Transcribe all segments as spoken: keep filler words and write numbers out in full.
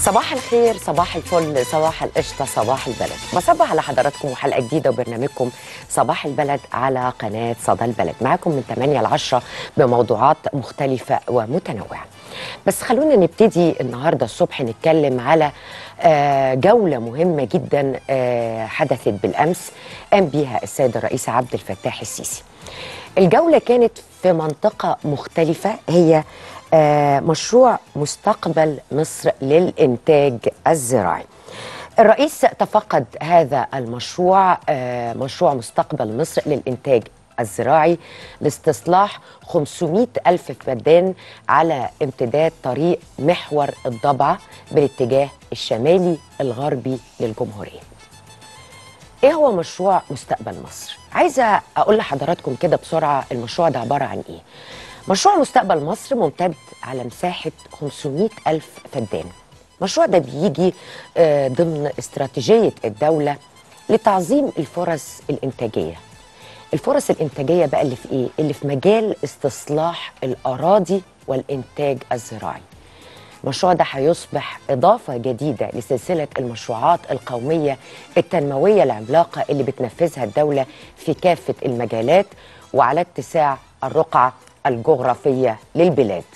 صباح الخير، صباح الفل، صباح القشطة، صباح البلد. بصبح على حضراتكم وحلقة جديدة وبرنامجكم صباح البلد على قناة صدى البلد، معاكم من ثمانية ل عشرة بموضوعات مختلفة ومتنوعة. بس خلونا نبتدي النهاردة الصبح نتكلم على جولة مهمة جدا حدثت بالأمس قام بيها السيد الرئيس عبد الفتاح السيسي. الجولة كانت في منطقة مختلفة، هي مشروع مستقبل مصر للإنتاج الزراعي. الرئيس تفقد هذا المشروع، مشروع مستقبل مصر للإنتاج الزراعي لاستصلاح خمسمائة ألف فدان على امتداد طريق محور الضبعة بالاتجاه الشمالي الغربي للجمهورية. ايه هو مشروع مستقبل مصر؟ عايزة اقول لحضراتكم كده بسرعة المشروع ده عبارة عن ايه. مشروع مستقبل مصر ممتد على مساحة خمسمائة ألف فدان. المشروع ده بيجي ضمن استراتيجية الدولة لتعظيم الفرص الإنتاجية. الفرص الإنتاجية بقى اللي في إيه؟ اللي في مجال استصلاح الأراضي والإنتاج الزراعي. المشروع ده هيصبح إضافة جديدة لسلسلة المشروعات القومية التنموية العملاقة اللي بتنفذها الدولة في كافة المجالات وعلى اتساع الرقعة الجغرافية للبلاد.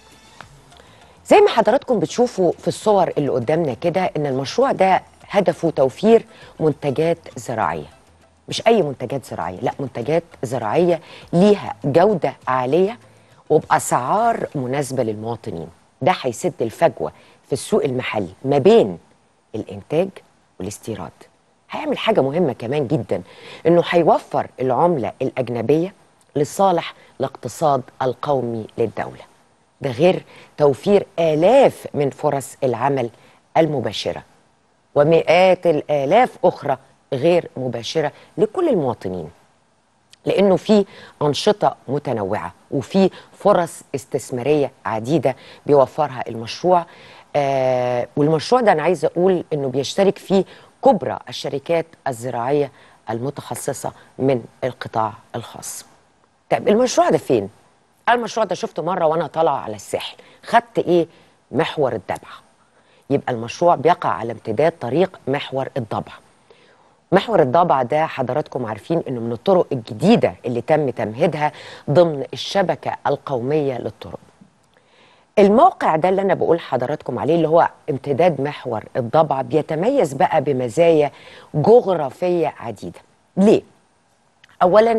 زي ما حضراتكم بتشوفوا في الصور اللي قدامنا كده ان المشروع ده هدفه توفير منتجات زراعية، مش اي منتجات زراعية، لا منتجات زراعية ليها جودة عالية وبأسعار مناسبة للمواطنين. ده هيسد الفجوة في السوق المحلي ما بين الانتاج والاستيراد. هيعمل حاجة مهمة كمان جدا، انه هيوفر العملة الأجنبية لصالح الاقتصاد القومي للدولة. ده غير توفير آلاف من فرص العمل المباشرة ومئات الآلاف أخرى غير مباشرة لكل المواطنين، لأنه في أنشطة متنوعة وفي فرص استثمارية عديدة بيوفرها المشروع. آه والمشروع ده أنا عايزة أقول أنه بيشترك فيه كبرى الشركات الزراعية المتخصصة من القطاع الخاص. طيب المشروع ده فين؟ المشروع ده شفته مرة وأنا طالعة على الساحل، خدت إيه؟ محور الضبعة. يبقى المشروع بيقع على امتداد طريق محور الضبعة. محور الضبعة ده حضراتكم عارفين إنه من الطرق الجديدة اللي تم تمهيدها ضمن الشبكة القومية للطرق. الموقع ده اللي أنا بقول حضراتكم عليه اللي هو امتداد محور الضبعة بيتميز بقى بمزايا جغرافية عديدة. ليه؟ أولاً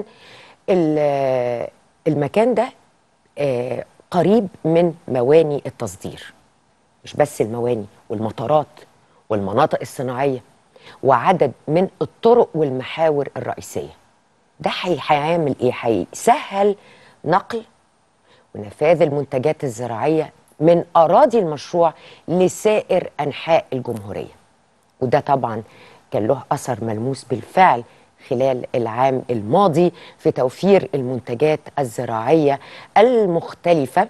المكان ده آه قريب من مواني التصدير، مش بس المواني والمطارات والمناطق الصناعية وعدد من الطرق والمحاور الرئيسية. ده هيعمل ايه؟ هيسهل نقل ونفاذ المنتجات الزراعية من أراضي المشروع لسائر أنحاء الجمهورية. وده طبعا كان له أثر ملموس بالفعل خلال العام الماضي في توفير المنتجات الزراعية المختلفة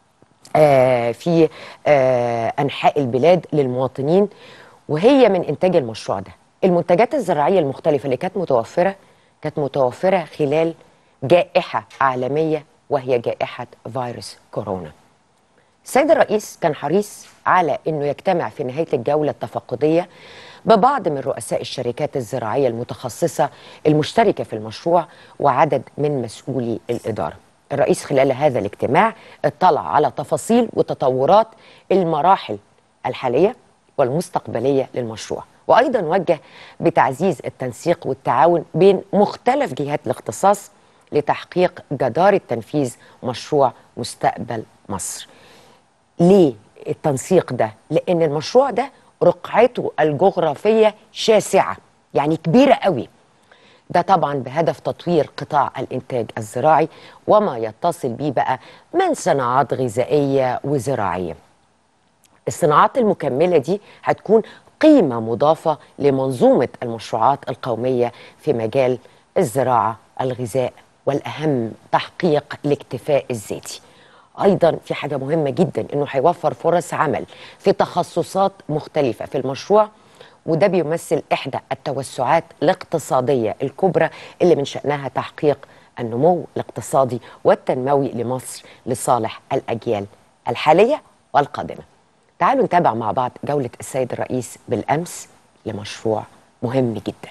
آه في آه أنحاء البلاد للمواطنين، وهي من إنتاج المشروع ده. المنتجات الزراعية المختلفة اللي كانت متوفرة كانت متوفرة خلال جائحة عالمية وهي جائحة فيروس كورونا. السيد الرئيس كان حريص على أنه يجتمع في نهاية الجولة التفقدية ببعض من رؤساء الشركات الزراعية المتخصصة المشتركة في المشروع وعدد من مسؤولي الإدارة. الرئيس خلال هذا الاجتماع اطلع على تفاصيل وتطورات المراحل الحالية والمستقبلية للمشروع، وأيضا وجه بتعزيز التنسيق والتعاون بين مختلف جهات الاختصاص لتحقيق جدارة تنفيذ مشروع مستقبل مصر. ليه التنسيق ده؟ لأن المشروع ده رقعته الجغرافية شاسعة، يعني كبيرة قوي. ده طبعا بهدف تطوير قطاع الإنتاج الزراعي وما يتصل بيه بقى من صناعات غذائية وزراعية. الصناعات المكملة دي هتكون قيمة مضافة لمنظومة المشروعات القومية في مجال الزراعة، الغذاء، والأهم تحقيق الاكتفاء الذاتي. أيضا في حاجة مهمة جدا، إنه هيوفر فرص عمل في تخصصات مختلفة في المشروع، وده بيمثل إحدى التوسعات الاقتصادية الكبرى اللي من شأنها تحقيق النمو الاقتصادي والتنموي لمصر لصالح الأجيال الحالية والقادمة. تعالوا نتابع مع بعض جولة السيد الرئيس بالأمس لمشروع مهم جدا.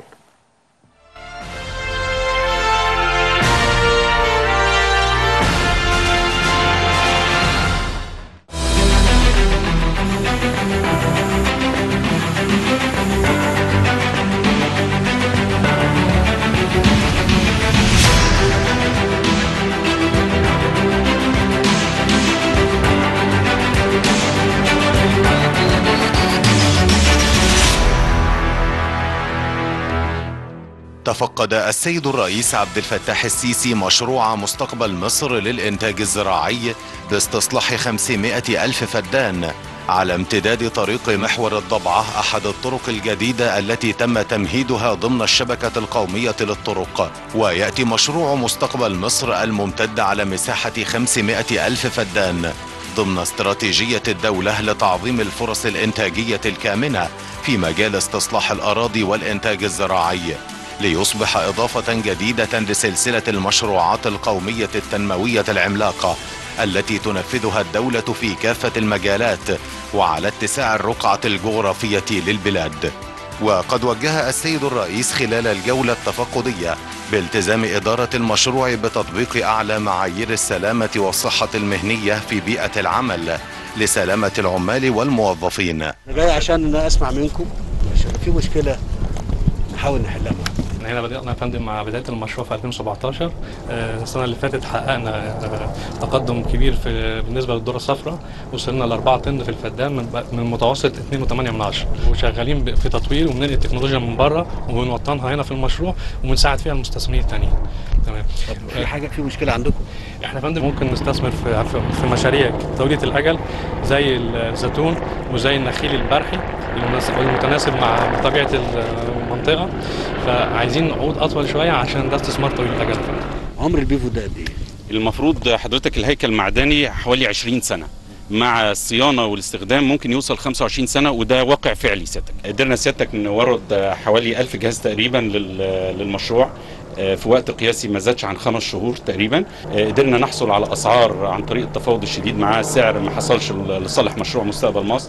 تفقد السيد الرئيس عبد الفتاح السيسي مشروع مستقبل مصر للإنتاج الزراعي باستصلاح خمسمائة ألف فدان على امتداد طريق محور الضبعة، أحد الطرق الجديدة التي تم تمهيدها ضمن الشبكة القومية للطرق. ويأتي مشروع مستقبل مصر الممتد على مساحة خمسمائة ألف فدان ضمن استراتيجية الدولة لتعظيم الفرص الإنتاجية الكامنة في مجال استصلاح الأراضي والإنتاج الزراعي، ليصبح إضافة جديدة لسلسلة المشروعات القومية التنموية العملاقة التي تنفذها الدولة في كافة المجالات وعلى اتساع الرقعة الجغرافية للبلاد. وقد وجه السيد الرئيس خلال الجولة التفقدية بالتزام إدارة المشروع بتطبيق أعلى معايير السلامة والصحة المهنية في بيئة العمل لسلامة العمال والموظفين. أنا جاي عشان أسمع منكم عشان في مشكلة نحاول نحلها. هنا بدأنا يا فندم مع بداية المشروع في ألفين وسبعتاشر. السنة اللي فاتت حققنا تقدم كبير في بالنسبة للذرة الصفراء، وصلنا ل أربعة طن في الفدان من من متوسط اتنين وتمانية من عشرة، وشغالين في تطوير وبننقل التكنولوجيا من بره وبنوطنها هنا في المشروع وبنساعد فيها المستثمرين التانيين. تمام. طب في حاجة في مشكلة عندكم؟ احنا يا فندم ممكن نستثمر في في مشاريع طويلة الأجل زي الزيتون وزي النخيل البرحي المتناسب مع طبيعة المنطقة، فعايزين عقود أطول شوية عشان ده استثمار طويل الأجل. عمر البيفو ده قد إيه؟ المفروض حضرتك الهيكل المعدني حوالي عشرين سنة، مع الصيانة والاستخدام ممكن يوصل خمسة وعشرين سنة، وده واقع فعلي سيادتك. قدرنا سيادتك نورد حوالي ألف جهاز تقريبا للمشروع في وقت قياسي ما زادش عن خمس شهور تقريبا. قدرنا نحصل على أسعار عن طريق التفاوض الشديد معاه، سعر ما حصلش لصالح مشروع مستقبل مصر.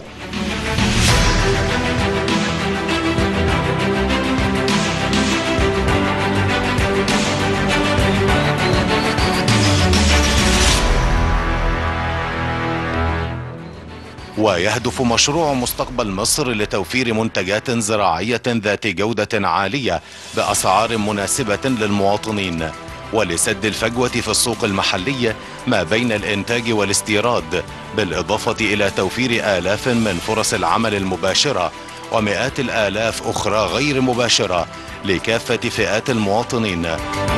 ويهدف مشروع مستقبل مصر لتوفير منتجات زراعية ذات جودة عالية بأسعار مناسبة للمواطنين، ولسد الفجوة في السوق المحلي ما بين الإنتاج والاستيراد، بالإضافة إلى توفير آلاف من فرص العمل المباشرة ومئات الآلاف أخرى غير مباشرة لكافة فئات المواطنين.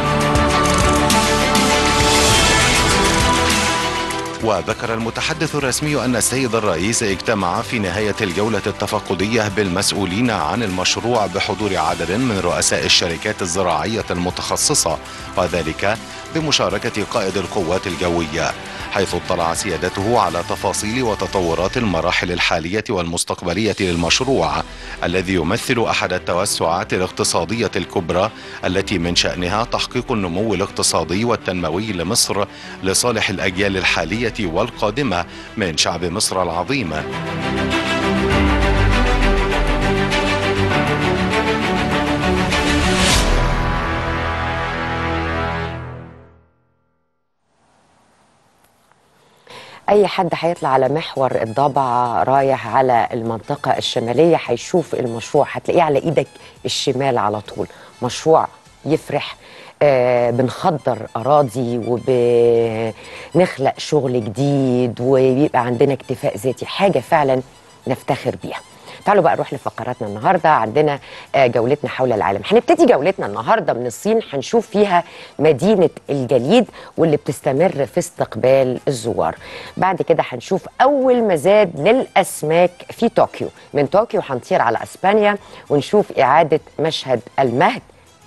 وذكر المتحدث الرسمي أن السيد الرئيس اجتمع في نهاية الجولة التفقدية بالمسؤولين عن المشروع بحضور عدد من رؤساء الشركات الزراعية المتخصصة، وذلك بمشاركة قائد القوات الجوية، حيث اطلع سيادته على تفاصيل وتطورات المراحل الحالية والمستقبلية للمشروع الذي يمثل أحد التوسعات الاقتصادية الكبرى التي من شأنها تحقيق النمو الاقتصادي والتنموي لمصر لصالح الأجيال الحالية والقادمة من شعب مصر العظيم. أي حد هيطلع على محور الضبعة رايح على المنطقة الشمالية هيشوف المشروع، هتلاقيه على إيدك الشمال على طول. مشروع يفرح، آه بنخضر أراضي وبنخلق شغل جديد ويبقى عندنا اكتفاء ذاتي، حاجة فعلا نفتخر بيها. تعالوا بقى نروح لفقراتنا النهارده. عندنا جولتنا حول العالم. هنبتدي جولتنا النهارده من الصين، هنشوف فيها مدينه الجليد واللي بتستمر في استقبال الزوار. بعد كده هنشوف اول مزاد للاسماك في طوكيو. من طوكيو هنطير على اسبانيا ونشوف اعاده مشهد المهد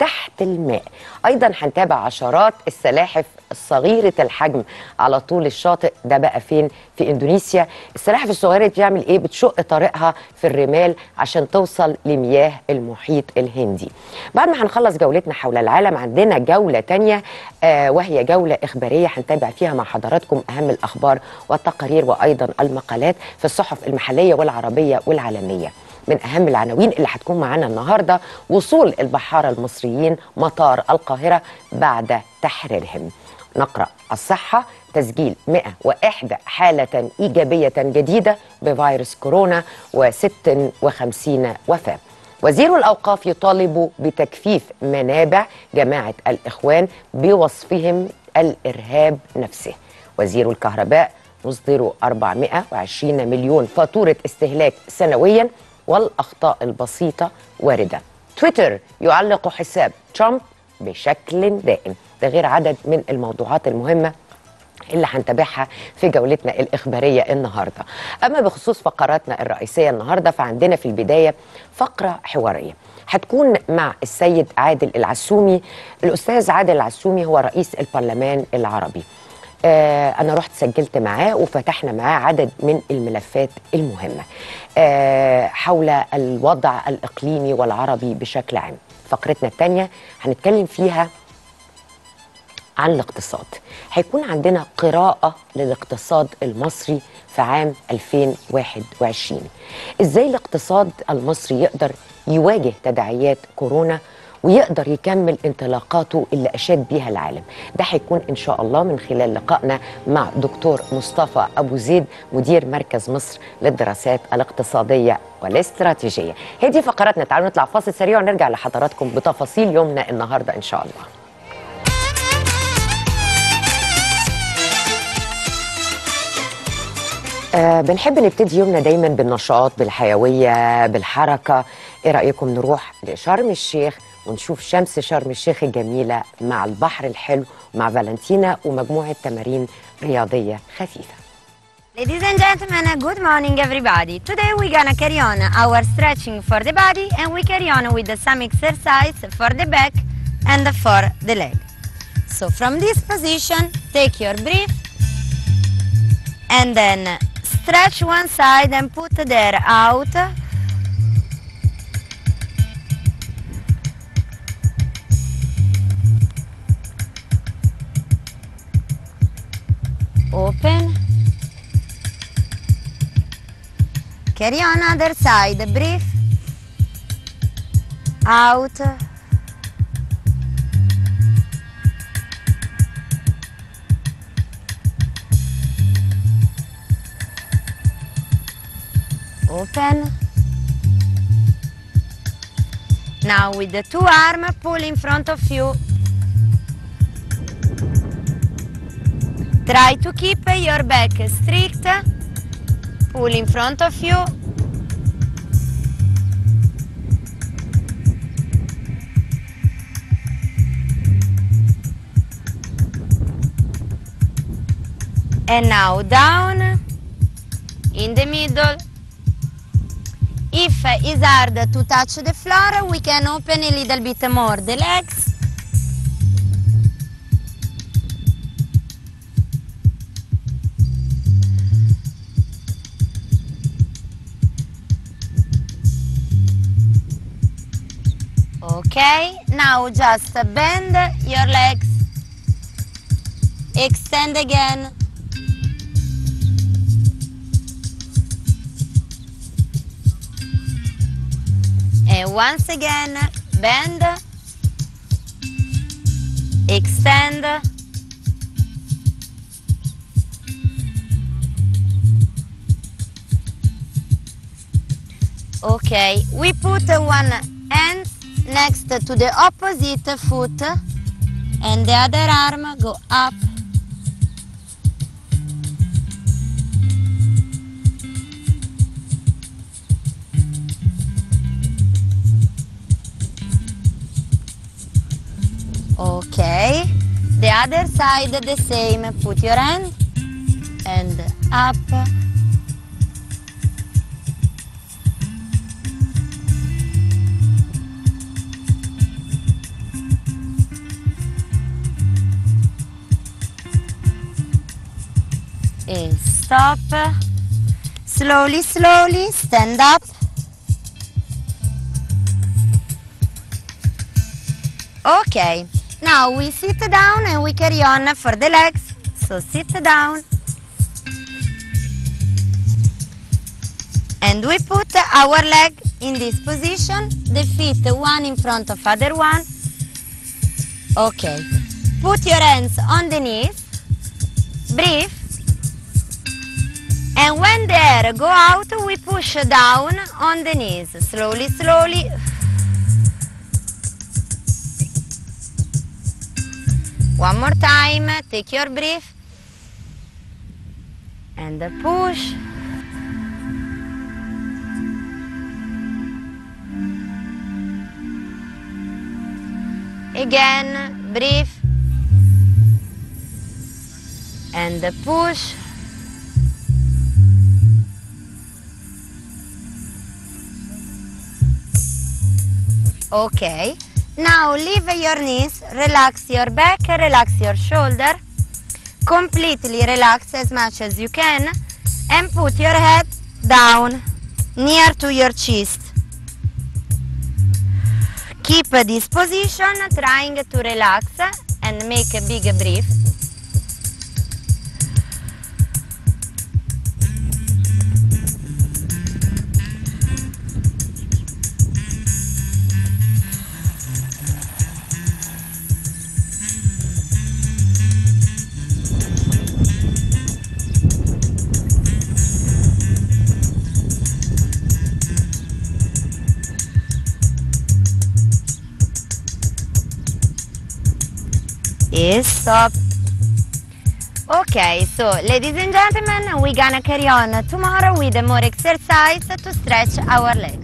تحت الماء. أيضا هنتابع عشرات السلاحف الصغيرة الحجم على طول الشاطئ. ده بقى فين؟ في إندونيسيا. السلاحف الصغيرة بتعمل إيه؟ بتشق طريقها في الرمال عشان توصل لمياه المحيط الهندي. بعد ما هنخلص جولتنا حول العالم عندنا جولة تانية آه وهي جولة إخبارية هنتابع فيها مع حضراتكم أهم الأخبار والتقارير وأيضا المقالات في الصحف المحلية والعربية والعالمية. من أهم العناوين اللي هتكون معانا النهاردة: وصول البحارة المصريين مطار القاهرة بعد تحريرهم. نقرأ الصحة: تسجيل مئة وواحد حالة إيجابية جديدة بفيروس كورونا وستة وخمسين وفاة. وزير الأوقاف يطالب بتكثيف منابع جماعة الإخوان بوصفهم الإرهاب نفسه. وزير الكهرباء: نصدر أربعمئة وعشرين مليون فاتورة استهلاك سنويا والأخطاء البسيطة واردة. تويتر يعلق حساب ترامب بشكل دائم. ده غير عدد من الموضوعات المهمة اللي هنتابعها في جولتنا الإخبارية النهاردة. أما بخصوص فقراتنا الرئيسية النهاردة فعندنا في البداية فقرة حوارية هتكون مع السيد عادل العسومي. الأستاذ عادل العسومي هو رئيس البرلمان العربي. آه أنا رحت سجلت معاه وفتحنا معاه عدد من الملفات المهمة آه حول الوضع الإقليمي والعربي بشكل عام. فقرتنا الثانية هنتكلم فيها عن الاقتصاد. هيكون عندنا قراءة للاقتصاد المصري في عام ألفين وواحد وعشرين. ازاي الاقتصاد المصري يقدر يواجه تداعيات كورونا ويقدر يكمل انطلاقاته اللي أشاد بيها العالم. ده هيكون إن شاء الله من خلال لقائنا مع دكتور مصطفى أبو زيد مدير مركز مصر للدراسات الاقتصادية والاستراتيجية. هي دي فقراتنا. تعالوا نطلع فاصل سريع ونرجع لحضراتكم بتفاصيل يومنا النهاردة إن شاء الله. أه بنحب نبتدي يومنا دايما بالنشاط، بالحيوية، بالحركة. ايه رأيكم نروح لشرم الشيخ ونشوف شمس شرم الشيخ الجميلة مع البحر الحلو مع فالنتينا ومجموعة تمارين رياضية خفيفة. Ladies and gentlemen, good morning everybody. Today we're gonna carry on our stretching for the body and we carry on with some exercise for the back and for the leg. So from this position, take your breath and then stretch one side and put the air out. Open. Carry on other side. Breathe. Out. Open. Now with the two arms, pull in front of you. Try to keep your back strict. Pull in front of you. And now down, in the middle. If it's hard to touch the floor, we can open a little bit more the legs. Okay, now just bend your legs, extend again, and once again bend, extend, okay, we put one hand next to the opposite foot and the other arm go up. Okay, the other side the same, put your hand and up. and stop. Slowly, slowly, stand up. Okay, now we sit down and we carry on for the legs. So sit down. And we put our leg in this position, the feet one in front of other one. Okay, put your hands on the knees, breathe. And when the air go out, we push down on the knees, slowly, slowly. One more time, take your breath. And push. Again, breathe. And push. Okay, now leave your knees, relax your back, relax your shoulder, completely relax as much as you can, and put your head down near to your chest. Keep this position, trying to relax and make a big breath. Yes, stop. Okay, so ladies and gentlemen, we're gonna carry on tomorrow with more exercise to stretch our legs.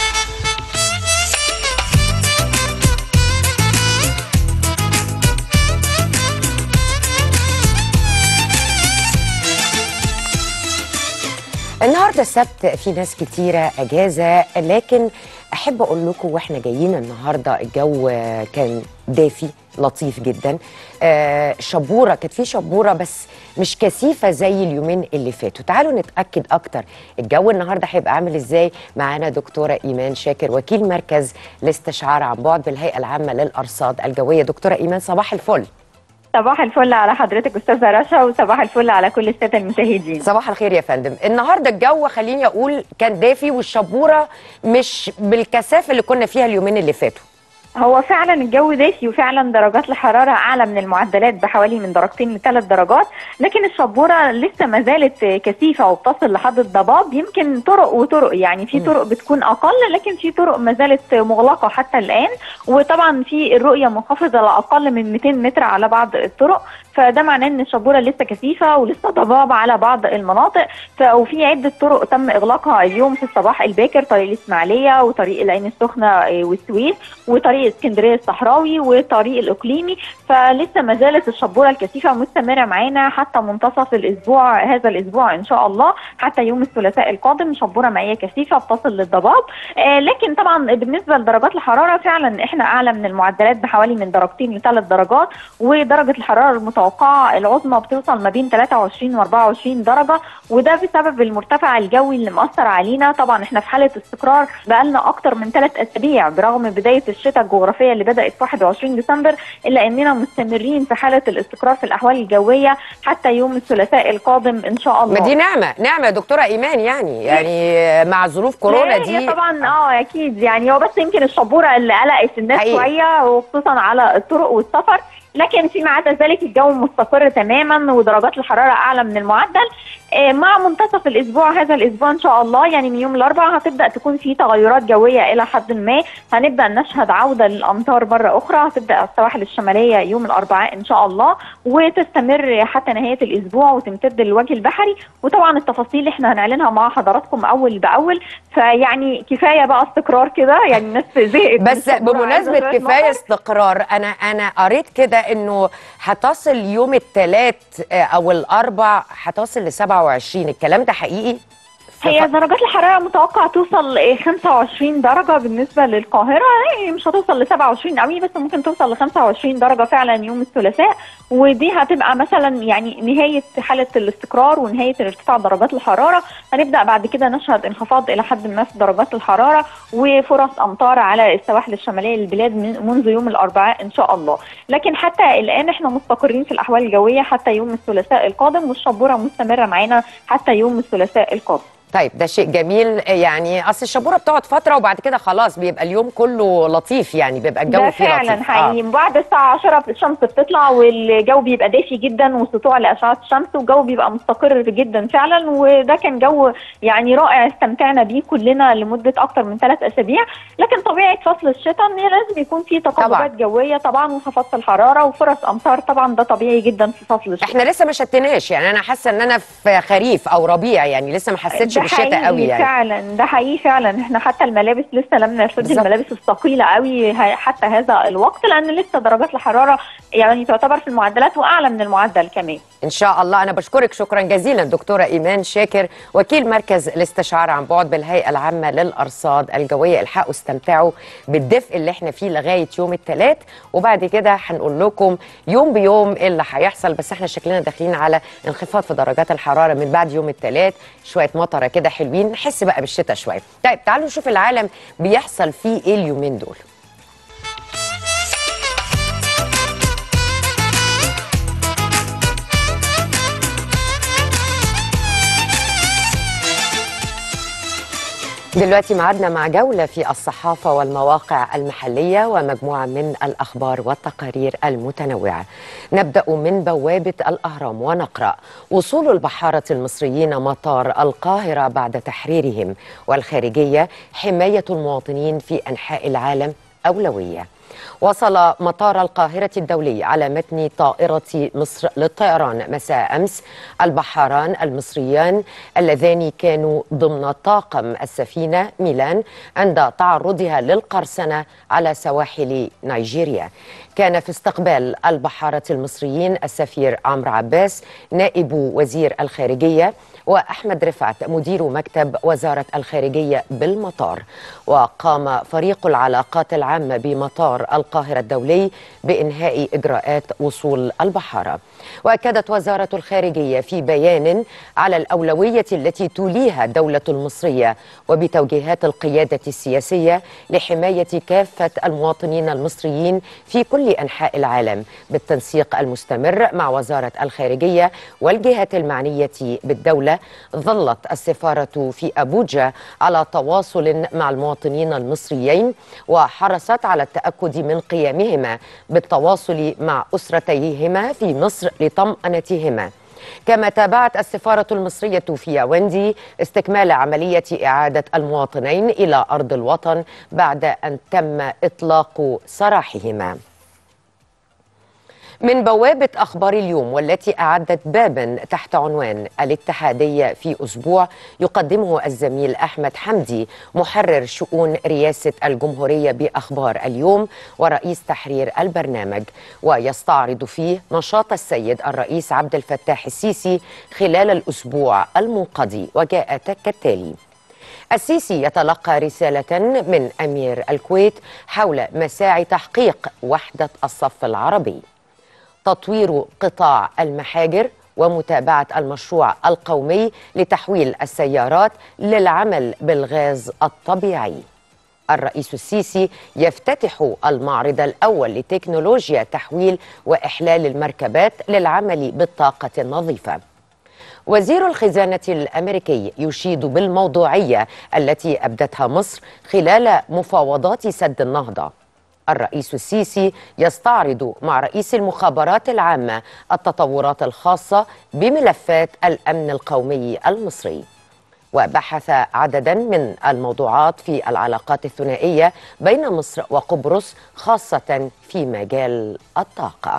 النهارده السبت في ناس كتيره اجازه، لكن احب اقول لكم واحنا جايين النهارده الجو كان دافي لطيف جدا. آه شبوره، كانت في شبوره بس مش كثيفه زي اليومين اللي فاتوا. تعالوا نتاكد اكتر الجو النهارده هيبقى عامل ازاي. معانا دكتوره ايمان شاكر، وكيل مركز الاستشعار عن بعد بالهيئه العامه للارصاد الجويه. دكتوره ايمان، صباح الفل. صباح الفل على حضرتك استاذه رشا، وصباح الفل على كل الساده المشاهدين. صباح الخير يا فندم. النهارده الجو خليني اقول كان دافي، والشبوره مش بالكثافه اللي كنا فيها اليومين اللي فاتوا. هو فعلا الجو دافي، وفعلا درجات الحراره اعلى من المعدلات بحوالي من درجتين لثلاث درجات، لكن الشبوره لسه ما زالت كثيفه وبتصل لحد الضباب. يمكن طرق وطرق، يعني في طرق بتكون اقل، لكن في طرق ما زالت مغلقه حتى الان، وطبعا في الرؤيه منخفضه لاقل من مئتين متر على بعض الطرق، فده معناه ان الشبوره لسه كثيفه ولسه ضباب على بعض المناطق. وفي عده طرق تم اغلاقها اليوم في الصباح الباكر، طريق الاسماعيليه وطريق العين السخنه والسويس وطريق اسكندريه الصحراوي وطريق الاقليمي، فلسه ما زالت الشبوره الكثيفه مستمره معانا حتى منتصف الاسبوع، هذا الاسبوع ان شاء الله، حتى يوم الثلاثاء القادم شبوره مائيه كثيفه بتصل للضباب. آه لكن طبعا بالنسبه لدرجات الحراره فعلا احنا اعلى من المعدلات بحوالي من درجتين لثلاث درجات، ودرجه الحراره المتوقعه العظمى بتوصل ما بين ثلاثة وعشرين وأربعة وعشرين درجه، وده بسبب المرتفع الجوي اللي مأثر علينا. طبعا احنا في حاله استقرار بقالنا اكتر من ثلاث اسابيع برغم بدايه الشتاء الجغرافيه اللي بدات في واحد وعشرين ديسمبر، الا اننا مستمرين في حاله الاستقرار في الاحوال الجويه حتى يوم الثلاثاء القادم ان شاء الله. ما دي نعمه نعمه يا دكتوره ايمان، يعني يعني مع ظروف كورونا دي طبعا. اه اكيد، يعني هو بس يمكن الشبوره اللي قلقت الناس حقيقي شويه، وخصوصا على الطرق والسفر، لكن فيما عدا ذلك الجو مستقر تماما ودرجات الحراره اعلى من المعدل. مع منتصف الاسبوع هذا الاسبوع ان شاء الله، يعني من يوم الاربعاء هتبدا تكون في تغيرات جويه الى حد ما، هنبدا نشهد عوده للامطار مره اخرى، هتبدا السواحل الشماليه يوم الاربعاء ان شاء الله، وتستمر حتى نهايه الاسبوع وتمتد للوجه البحري. وطبعا التفاصيل احنا هنعلنها مع حضراتكم اول باول، فيعني كفايه بقى استقرار كده، يعني الناس زهقت. بس بمناسبه كفايه استقرار، انا انا قريت كده انه هتصل يوم الثلاث او الاربع هتصل ل سبعة وعشرين، الكلام ده حقيقي هي درجات الحرارة متوقع توصل خمسة وعشرين درجة بالنسبة للقاهرة، يعني مش هتوصل ل سبعة وعشرين قوي، بس ممكن توصل ل خمسة وعشرين درجة فعلا يوم الثلاثاء، ودي هتبقى مثلا يعني نهاية حالة الاستقرار ونهاية ارتفاع درجات الحرارة. هنبدأ بعد كده نشهد انخفاض إلى حد ما في درجات الحرارة وفرص أمطار على السواحل الشمالية للبلاد منذ يوم الأربعاء إن شاء الله. لكن حتى الآن احنا مستقرين في الأحوال الجوية حتى يوم الثلاثاء القادم، والشبورة مستمرة معانا حتى يوم الثلاثاء القادم. طيب ده شيء جميل، يعني اصل الشبوره بتقعد فتره وبعد كده خلاص بيبقى اليوم كله لطيف، يعني بيبقى الجو ده فيه فعلا لطيف. حقيقي. آه. بعد الساعه عشرة الشمس بتطلع والجو بيبقى دافي جدا وسطوع لاشعه الشمس، والجو بيبقى مستقر جدا فعلا، وده كان جو يعني رائع استمتعنا بيه كلنا لمده اكتر من ثلاث اسابيع. لكن طبيعه فصل الشتاء ان لازم يكون في تقلبات جويه طبعا وانخفاض الحراره وفرص امطار، طبعا ده طبيعي جدا في فصل الشتاء. احنا لسه ما شتناش، يعني انا حاسه ان انا في خريف او ربيع، يعني لسه ما حسيتش بالشتاء قوي يعني. فعلا ده حقيقي فعلا، احنا حتى الملابس لسه لم نرتدي الملابس الثقيله قوي حتى هذا الوقت، لان لسه درجات الحراره يعني تعتبر في المعدلات واعلى من المعدل كمان. ان شاء الله. انا بشكرك شكرا جزيلا دكتوره ايمان شاكر، وكيل مركز الاستشعار عن بعد بالهيئه العامه للارصاد الجويه. الحقوا استمتعوا بالدفء اللي احنا فيه لغايه يوم الثلاث، وبعد كده هنقول لكم يوم بيوم ايه اللي هيحصل، بس احنا شكلنا داخلين على انخفاض في درجات الحراره من بعد يوم الثلاث، شويه مطره كده حلوين، نحس بقى بالشتاء شويه. طيب تعالوا نشوف العالم بيحصل فيه ايه اليومين دول. دلوقتي معادنا مع جولة في الصحافة والمواقع المحلية ومجموعة من الأخبار والتقارير المتنوعة. نبدأ من بوابة الأهرام ونقرأ: وصول البحارة المصريين مطار القاهرة بعد تحريرهم، والخارجية: حماية المواطنين في أنحاء العالم أولوية. وصل مطار القاهرة الدولي على متن طائرة مصر للطيران مساء أمس البحاران المصريان اللذان كانوا ضمن طاقم السفينة ميلان عند تعرضها للقرصنة على سواحل نيجيريا. كان في استقبال البحارة المصريين السفير عمرو عباس نائب وزير الخارجية وأحمد رفعت مدير مكتب وزارة الخارجية بالمطار. وقام فريق العلاقات العامة بمطار القاهرة الدولي بإنهاء إجراءات وصول البحارة. وأكدت وزارة الخارجية في بيان على الأولوية التي توليها الدولة المصرية وبتوجيهات القيادة السياسية لحماية كافة المواطنين المصريين في كل أنحاء العالم بالتنسيق المستمر مع وزارة الخارجية والجهات المعنية بالدولة. ظلت السفارة في أبوجا على تواصل مع المواطنين المصريين وحرصت على التأكد من قيامهما بالتواصل مع أسرتيهما في مصر لطمأنتهما. كما تابعت السفارة المصرية في ياوندي استكمال عملية إعادة المواطنين إلى أرض الوطن بعد أن تم إطلاق سراحهما. من بوابة أخبار اليوم، والتي أعدت بابا تحت عنوان الاتحادية في أسبوع، يقدمه الزميل أحمد حمدي محرر شؤون رئاسة الجمهورية بأخبار اليوم ورئيس تحرير البرنامج، ويستعرض فيه نشاط السيد الرئيس عبد الفتاح السيسي خلال الأسبوع المنقضي، وجاء كالتالي: السيسي يتلقى رسالة من أمير الكويت حول مساعي تحقيق وحدة الصف العربي، تطوير قطاع المحاجر ومتابعة المشروع القومي لتحويل السيارات للعمل بالغاز الطبيعي. الرئيس السيسي يفتتح المعرض الأول لتكنولوجيا تحويل وإحلال المركبات للعمل بالطاقة النظيفة. وزير الخزانة الأمريكي يشيد بالموضوعية التي أبدتها مصر خلال مفاوضات سد النهضة. الرئيس السيسي يستعرض مع رئيس المخابرات العامة التطورات الخاصة بملفات الأمن القومي المصري. وبحث عددا من الموضوعات في العلاقات الثنائية بين مصر وقبرص، خاصة في مجال الطاقة.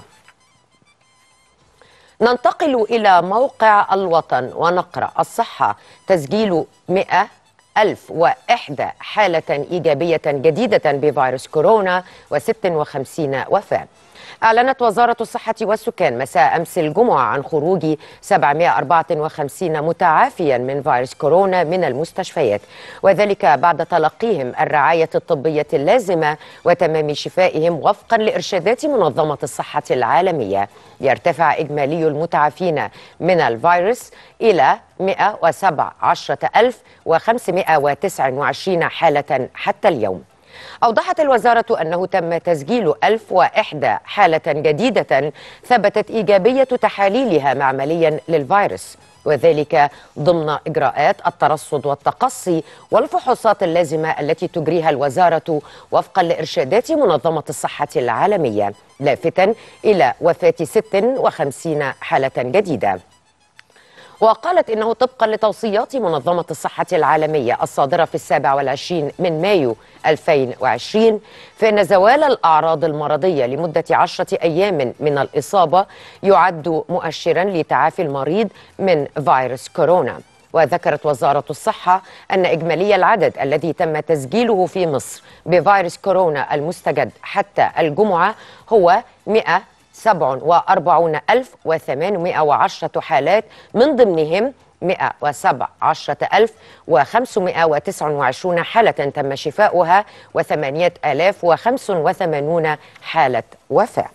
ننتقل إلى موقع الوطن ونقرأ: الصحة: تسجيل مئة ألف وإحدى حالة إيجابية جديدة بفيروس كورونا وست وخمسين وفاة. أعلنت وزارة الصحة والسكان مساء أمس الجمعة عن خروج سبعمائة وأربعة وخمسين متعافيا من فيروس كورونا من المستشفيات، وذلك بعد تلقيهم الرعاية الطبية اللازمة وتمام شفائهم وفقا لإرشادات منظمة الصحة العالمية. يرتفع إجمالي المتعافين من الفيروس إلى مائة وسبعة عشر ألف وخمسمائة وتسعة وعشرين حالة حتى اليوم. أوضحت الوزارة أنه تم تسجيل ألف وواحدة حالة جديدة ثبتت إيجابية تحاليلها معمليا للفيروس، وذلك ضمن إجراءات الترصد والتقصي والفحوصات اللازمة التي تجريها الوزارة وفقا لإرشادات منظمة الصحة العالمية، لافتا إلى وفاة ست وخمسين حالة جديدة. وقالت إنه طبقا لتوصيات منظمة الصحة العالمية الصادرة في السابع والعشرين من مايو ألفين وعشرين، فإن زوال الأعراض المرضية لمدة عشرة أيام من الإصابة يعد مؤشرا لتعافي المريض من فيروس كورونا. وذكرت وزارة الصحة أن إجمالي العدد الذي تم تسجيله في مصر بفيروس كورونا المستجد حتى الجمعة هو مائة وسبعة وأربعين ألف وثمانمائة وعشرة حالات، من ضمنهم مائة وسبعة عشر ألف وخمسمائة وتسعة وعشرين حالة تم شفاؤها وثمانية آلاف وخمسة وثمانين حالة وفاة.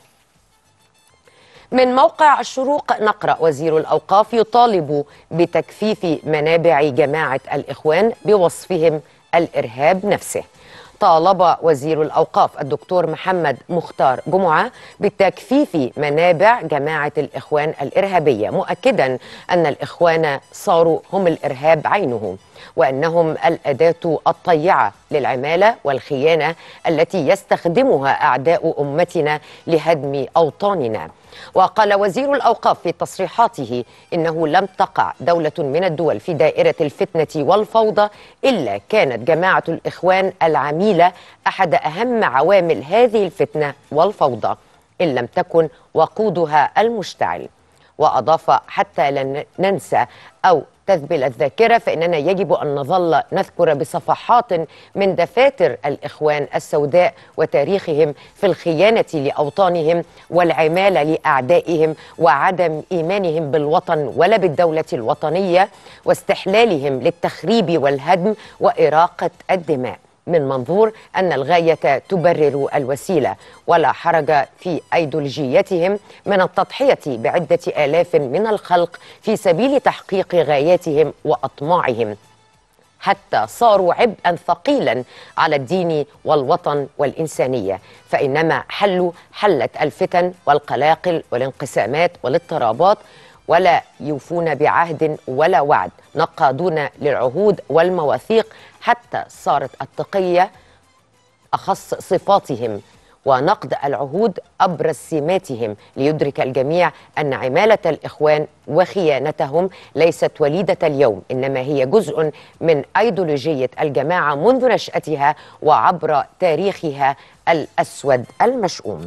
من موقع الشروق نقرأ وزير الأوقاف يطالب بتكثيف منابع جماعة الإخوان بوصفهم الإرهاب نفسه. طالب وزير الأوقاف الدكتور محمد مختار جمعة بتكثيف منابع جماعة الإخوان الإرهابية، مؤكدا أن الإخوان صاروا هم الإرهاب عينه، وأنهم الأداة الطيعة للعمالة والخيانة التي يستخدمها أعداء أمتنا لهدم أوطاننا. وقال وزير الأوقاف في تصريحاته إنه لم تقع دولة من الدول في دائرة الفتنة والفوضى إلا كانت جماعة الإخوان العميلة أحد أهم عوامل هذه الفتنة والفوضى، إن لم تكن وقودها المشتعل. وأضاف: حتى لن ننسى أو تذبل الذاكرة فإننا يجب أن نظل نذكر بصفحات من دفاتر الإخوان السوداء وتاريخهم في الخيانة لأوطانهم والعمالة لأعدائهم وعدم إيمانهم بالوطن ولا بالدولة الوطنية واستحلالهم للتخريب والهدم وإراقة الدماء، من منظور أن الغاية تبرر الوسيلة، ولا حرج في أيديولوجيتهم من التضحية بعدة آلاف من الخلق في سبيل تحقيق غاياتهم وأطماعهم، حتى صاروا عبئا ثقيلا على الدين والوطن والإنسانية، فإنما حلوا حلت الفتن والقلاقل والانقسامات والاضطرابات، ولا يوفون بعهد ولا وعد، نقادون للعهود والمواثيق حتى صارت التقية أخص صفاتهم ونقد العهود أبرز سماتهم، ليدرك الجميع أن عمالة الإخوان وخيانتهم ليست وليدة اليوم، إنما هي جزء من أيديولوجية الجماعة منذ نشأتها وعبر تاريخها الأسود المشؤوم.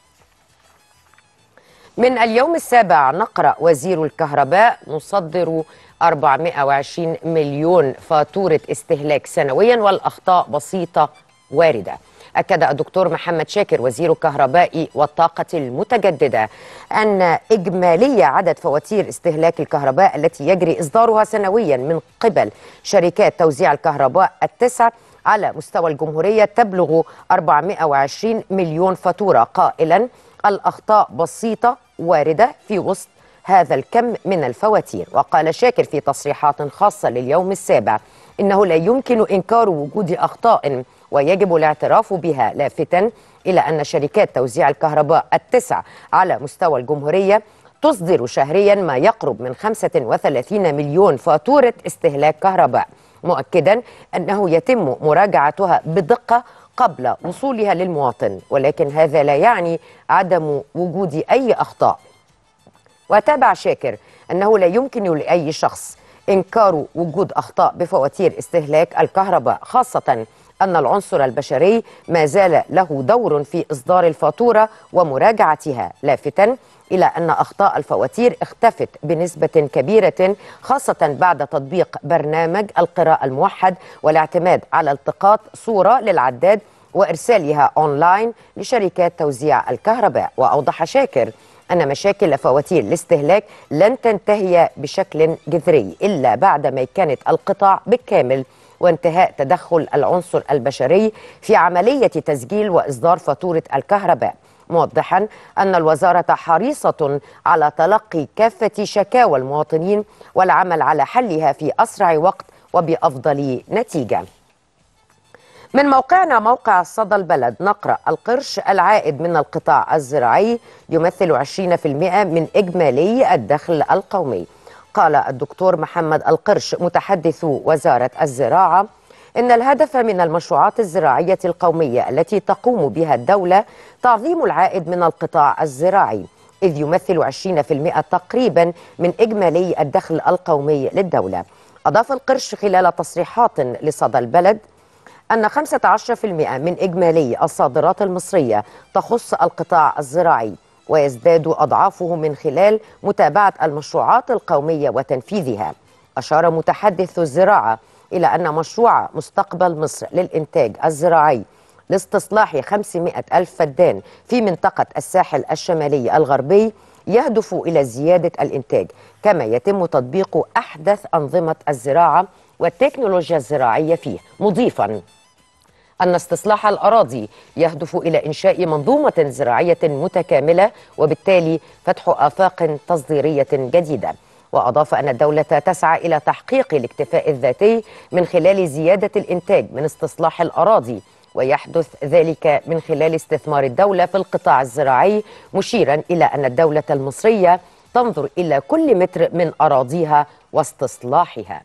من اليوم السابع نقرأ وزير الكهرباء: نصدر أربعمائة وعشرين مليون فاتورة استهلاك سنويا والأخطاء بسيطة واردة. أكد الدكتور محمد شاكر وزير الكهرباء والطاقة المتجددة أن إجمالي عدد فواتير استهلاك الكهرباء التي يجري إصدارها سنويا من قبل شركات توزيع الكهرباء التسع على مستوى الجمهورية تبلغ أربعمائة وعشرين مليون فاتورة، قائلا: الأخطاء بسيطة واردة في وسط هذا الكم من الفواتير. وقال شاكر في تصريحات خاصة لليوم السابع إنه لا يمكن إنكار وجود أخطاء ويجب الاعتراف بها، لافتاً إلى أن شركات توزيع الكهرباء التسع على مستوى الجمهورية تصدر شهرياً ما يقرب من خمسة وثلاثين مليون فاتورة استهلاك كهرباء، مؤكداً أنه يتم مراجعتها بدقة قبل وصولها للمواطن، ولكن هذا لا يعني عدم وجود أي أخطاء. وتابع شاكر أنه لا يمكن لأي شخص إنكار وجود أخطاء بفواتير استهلاك الكهرباء، خاصة أن العنصر البشري ما زال له دور في إصدار الفاتورة ومراجعتها، لافتاً إلى أن أخطاء الفواتير اختفت بنسبة كبيرة، خاصة بعد تطبيق برنامج القراءة الموحد والاعتماد على التقاط صورة للعداد وإرسالها أونلاين لشركات توزيع الكهرباء. وأوضح شاكر أن مشاكل فواتير الاستهلاك لن تنتهي بشكل جذري إلا بعد ميكنة القطاع بالكامل وانتهاء تدخل العنصر البشري في عملية تسجيل وإصدار فاتورة الكهرباء، موضحا أن الوزارة حريصة على تلقي كافة شكاوى المواطنين والعمل على حلها في أسرع وقت وبأفضل نتيجة. من موقعنا موقع صدى البلد نقرأ: القرش العائد من القطاع الزراعي يمثل عشرين بالمئة من إجمالي الدخل القومي. قال الدكتور محمد القرش متحدث وزارة الزراعة إن الهدف من المشروعات الزراعية القومية التي تقوم بها الدولة تعظيم العائد من القطاع الزراعي، إذ يمثل عشرين بالمئة تقريبا من إجمالي الدخل القومي للدولة. أضاف القرش خلال تصريحات لصدى البلد أن خمسة عشر بالمئة من إجمالي الصادرات المصرية تخص القطاع الزراعي، ويزداد أضعافه من خلال متابعة المشروعات القومية وتنفيذها. أشار متحدث الزراعة إلى أن مشروع مستقبل مصر للإنتاج الزراعي لاستصلاح خمسمائة ألف فدان في منطقة الساحل الشمالي الغربي يهدف إلى زيادة الإنتاج، كما يتم تطبيق أحدث أنظمة الزراعة والتكنولوجيا الزراعية فيه، مضيفاً أن استصلاح الأراضي يهدف إلى إنشاء منظومة زراعية متكاملة وبالتالي فتح آفاق تصديرية جديدة. وأضاف أن الدولة تسعى إلى تحقيق الاكتفاء الذاتي من خلال زيادة الإنتاج من استصلاح الأراضي، ويحدث ذلك من خلال استثمار الدولة في القطاع الزراعي، مشيرا إلى أن الدولة المصرية تنظر إلى كل متر من أراضيها واستصلاحها.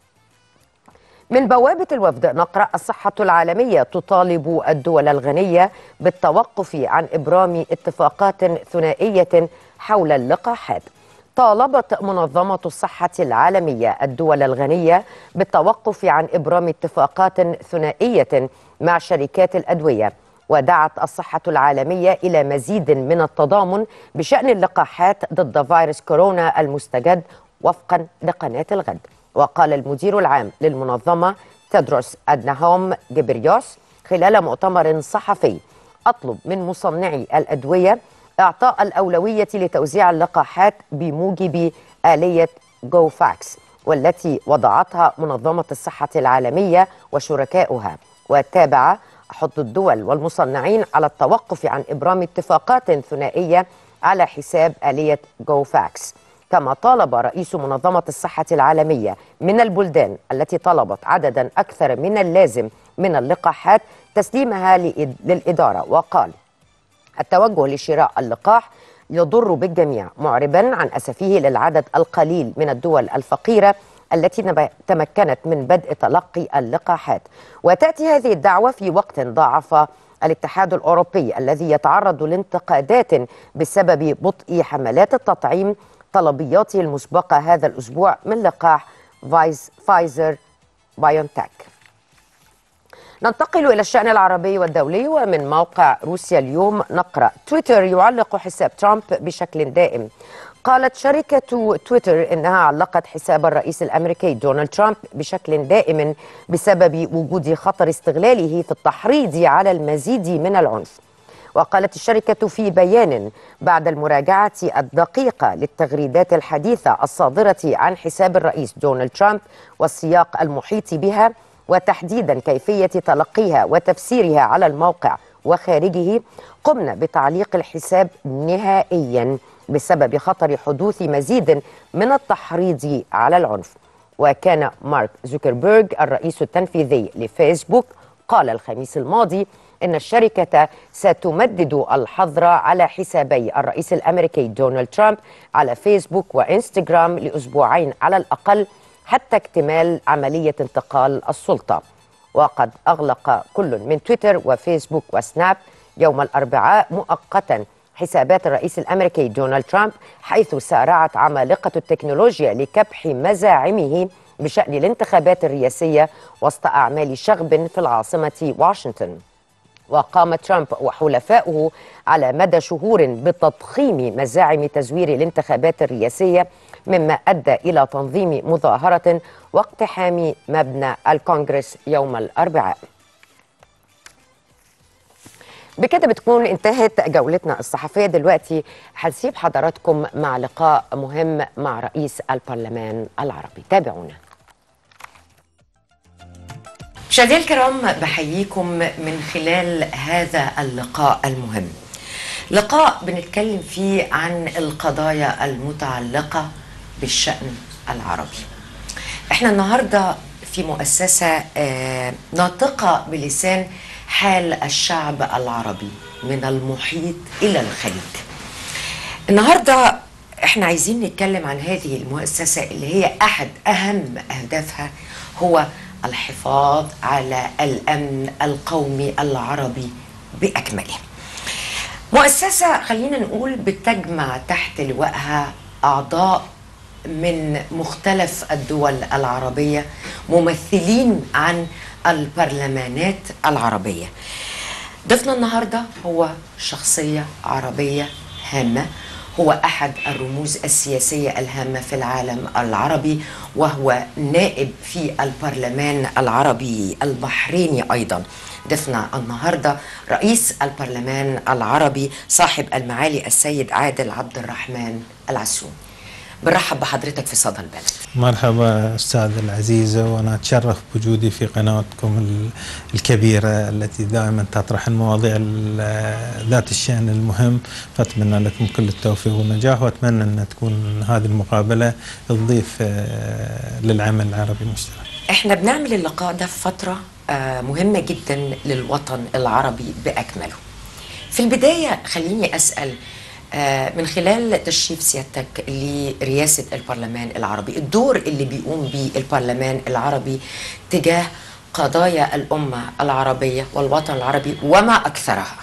من بوابة الوفد نقرأ: الصحة العالمية تطالب الدول الغنية بالتوقف عن إبرام اتفاقات ثنائية حول اللقاحات. طالبت منظمة الصحة العالمية الدول الغنية بالتوقف عن إبرام اتفاقات ثنائية مع شركات الأدوية، ودعت الصحة العالمية إلى مزيد من التضامن بشأن اللقاحات ضد فيروس كورونا المستجد وفقا لقناة الغد. وقال المدير العام للمنظمة تدروس أدناهوم جبريوس خلال مؤتمر صحفي: أطلب من مصنعي الأدوية إعطاء الأولوية لتوزيع اللقاحات بموجب آلية جوفاكس والتي وضعتها منظمة الصحة العالمية وشركائها، وتابع أحض الدول والمصنعين على التوقف عن إبرام اتفاقات ثنائية على حساب آلية جوفاكس. كما طالب رئيس منظمة الصحة العالمية من البلدان التي طلبت عددا أكثر من اللازم من اللقاحات تسليمها للإدارة، وقال: التوجه لشراء اللقاح يضر بالجميع، معربا عن أسفه للعدد القليل من الدول الفقيرة التي تمكنت من بدء تلقي اللقاحات. وتأتي هذه الدعوة في وقت ضاعف الاتحاد الأوروبي الذي يتعرض لانتقادات بسبب بطء حملات التطعيم طلبياته المسبقة هذا الأسبوع من لقاح فايز فايزر بايونتك. ننتقل إلى الشأن العربي والدولي، ومن موقع روسيا اليوم نقرأ: تويتر يعلق حساب ترامب بشكل دائم. قالت شركة تويتر إنها علقت حساب الرئيس الأمريكي دونالد ترامب بشكل دائم بسبب وجود خطر استغلاله في التحريض على المزيد من العنف. وقالت الشركة في بيان بعد المراجعة الدقيقة للتغريدات الحديثة الصادرة عن حساب الرئيس دونالد ترامب والسياق المحيط بها، وتحديدا كيفية تلقيها وتفسيرها على الموقع وخارجه، قمنا بتعليق الحساب نهائيا بسبب خطر حدوث مزيد من التحريض على العنف. وكان مارك زوكربيرغ الرئيس التنفيذي لفيسبوك قال الخميس الماضي إن الشركة ستمدد الحظر على حسابي الرئيس الأمريكي دونالد ترامب على فيسبوك وإنستغرام لأسبوعين على الأقل حتى اكتمال عملية انتقال السلطة. وقد أغلق كل من تويتر وفيسبوك وسناب يوم الأربعاء مؤقتا حسابات الرئيس الأمريكي دونالد ترامب، حيث سارعت عمالقة التكنولوجيا لكبح مزاعمه بشأن الانتخابات الرئاسية وسط أعمال شغب في العاصمة واشنطن. وقام ترامب وحلفاؤه على مدى شهور بتضخيم مزاعم تزوير الانتخابات الرئاسية، مما أدى إلى تنظيم مظاهرة واقتحام مبنى الكونغرس يوم الأربعاء. بكده بتكون انتهت جولتنا الصحفية. دلوقتي هنسيب حضراتكم مع لقاء مهم مع رئيس البرلمان العربي. تابعونا. مشاهدينا الكرام، بحييكم من خلال هذا اللقاء المهم. لقاء بنتكلم فيه عن القضايا المتعلقة بالشأن العربي. احنا النهاردة في مؤسسة آه ناطقة بلسان حال الشعب العربي من المحيط إلى الخليج. النهاردة احنا عايزين نتكلم عن هذه المؤسسة اللي هي أحد أهم أهدافها هو الحفاظ على الأمن القومي العربي بأكمله. مؤسسة خلينا نقول بتجمع تحت لوائها أعضاء من مختلف الدول العربية، ممثلين عن البرلمانات العربية. ضيفنا النهاردة هو شخصية عربية هامة، هو أحد الرموز السياسية الهامة في العالم العربي، وهو نائب في البرلمان العربي البحريني أيضا. ضيفنا النهاردة رئيس البرلمان العربي صاحب المعالي السيد عادل عبد الرحمن العسوم. برحب بحضرتك في صدى البلد. مرحبا أستاذ العزيزة، وأنا أتشرف بوجودي في قناتكم الكبيرة التي دائما تطرح المواضيع ذات الشأن المهم، فأتمنى لكم كل التوفيق والنجاح، وأتمنى أن تكون هذه المقابلة تضيف للعمل العربي المشترك. احنا بنعمل اللقاء ده في فترة مهمة جدا للوطن العربي بأكمله. في البداية خليني أسأل من خلال تشريف سيادتك لرئاسة البرلمان العربي، الدور اللي بيقوم به البرلمان العربي تجاه قضايا الأمة العربية والوطن العربي وما أكثرها.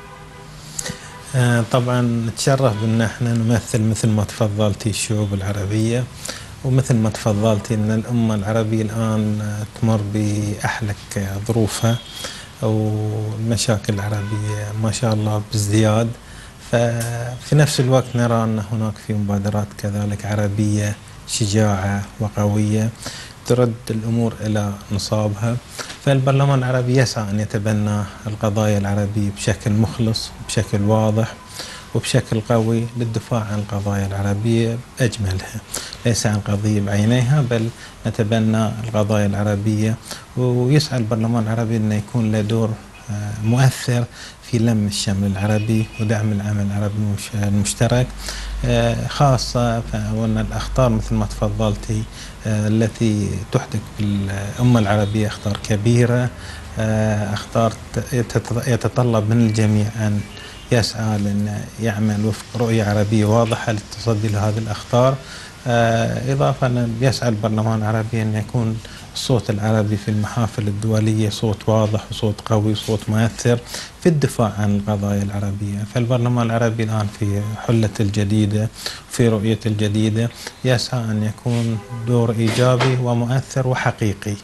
طبعا نتشرف بأن احنا نمثل مثل ما تفضلتي الشعوب العربية، ومثل ما تفضلتي أن الأمة العربية الآن تمر بأحلك ظروفها، والمشاكل العربية ما شاء الله بازدياد. ففي نفس الوقت نرى أن هناك في مبادرات كذلك عربية شجاعة وقوية ترد الأمور إلى نصابها. فالبرلمان العربي يسعى أن يتبنى القضايا العربية بشكل مخلص، بشكل واضح، وبشكل قوي للدفاع عن القضايا العربية بأجملها، ليس عن قضية بعينيها، بل نتبنى القضايا العربية. ويسعى البرلمان العربي أن يكون له دور مؤثر في لم الشمل العربي ودعم العمل العربي المشترك، خاصة وأن الأخطار مثل ما تفضلتي التي تحدث بالأمة العربية أخطار كبيرة، أخطار يتطلب من الجميع أن يسعى لأن يعمل وفق رؤية عربية واضحة للتصدي لهذه الأخطار. إضافة أن يسعى البرلمان العربي أن يكون الصوت العربي في المحافل الدولية صوت واضح وصوت قوي وصوت مؤثر في الدفاع عن القضايا العربية. فالبرلمان العربي الآن في حلة الجديدة، في رؤية الجديدة، يسعى أن يكون دور إيجابي ومؤثر وحقيقي.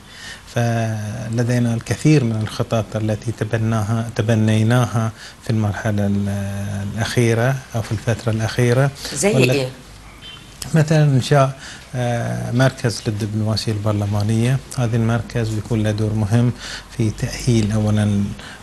فلدينا الكثير من الخطط التي تبناها تبنيناها في المرحلة الأخيرة أو في الفترة الأخيرة. زي إيه؟ مثلا إنشاء مركز للدبلوماسية البرلمانية. هذا المركز بيكون له دور مهم في تأهيل أولا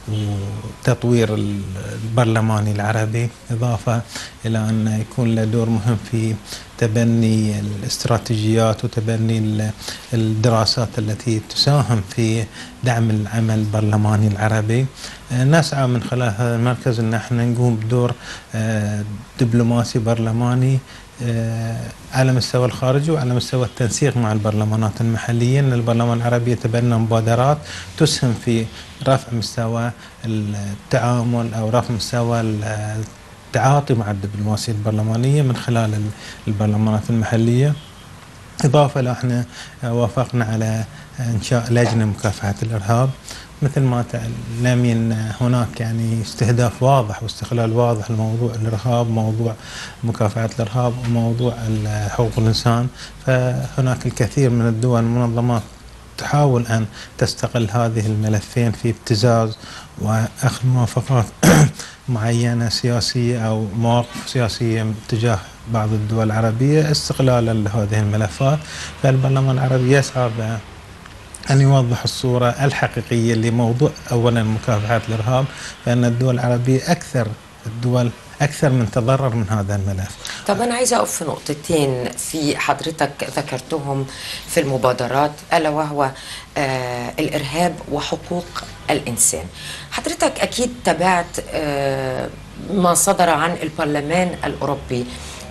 وتطوير البرلماني العربي، إضافة إلى أن يكون له دور مهم في تبني الاستراتيجيات وتبني الدراسات التي تساهم في دعم العمل البرلماني العربي. نسعى من خلال هذا المركز أن احنا نقوم بدور دبلوماسي برلماني على مستوى الخارجي وعلى مستوى التنسيق مع البرلمانات المحلية. أن البرلمان العربي يتبنى مبادرات تسهم في رفع مستوى التعامل أو رفع مستوى التعاطي مع الدبلوماسية البرلمانية من خلال البرلمانات المحلية. إضافة إلى احنا وافقنا على إنشاء لجنة مكافحة الإرهاب. مثل ما تعلمين هناك يعني استهداف واضح واستقلال واضح لموضوع الإرهاب، موضوع مكافحة الإرهاب وموضوع حقوق الإنسان. فهناك الكثير من الدول والمنظمات تحاول أن تستقل هذه الملفين في ابتزاز وأخذ موافقات معينة سياسية أو مواقف سياسية تجاه بعض الدول العربية استقلالا لهذه الملفات. فالبرلمان العربي يسعى أن يوضح الصورة الحقيقية لموضوع أولا مكافحة الإرهاب، لأن الدول العربية أكثر الدول أكثر من تضرر من هذا الملف. طب أنا عايزة أقف في نقطتين في حضرتك ذكرتهم في المبادرات، ألا وهو آه الإرهاب وحقوق الإنسان. حضرتك أكيد تابعت آه ما صدر عن البرلمان الأوروبي،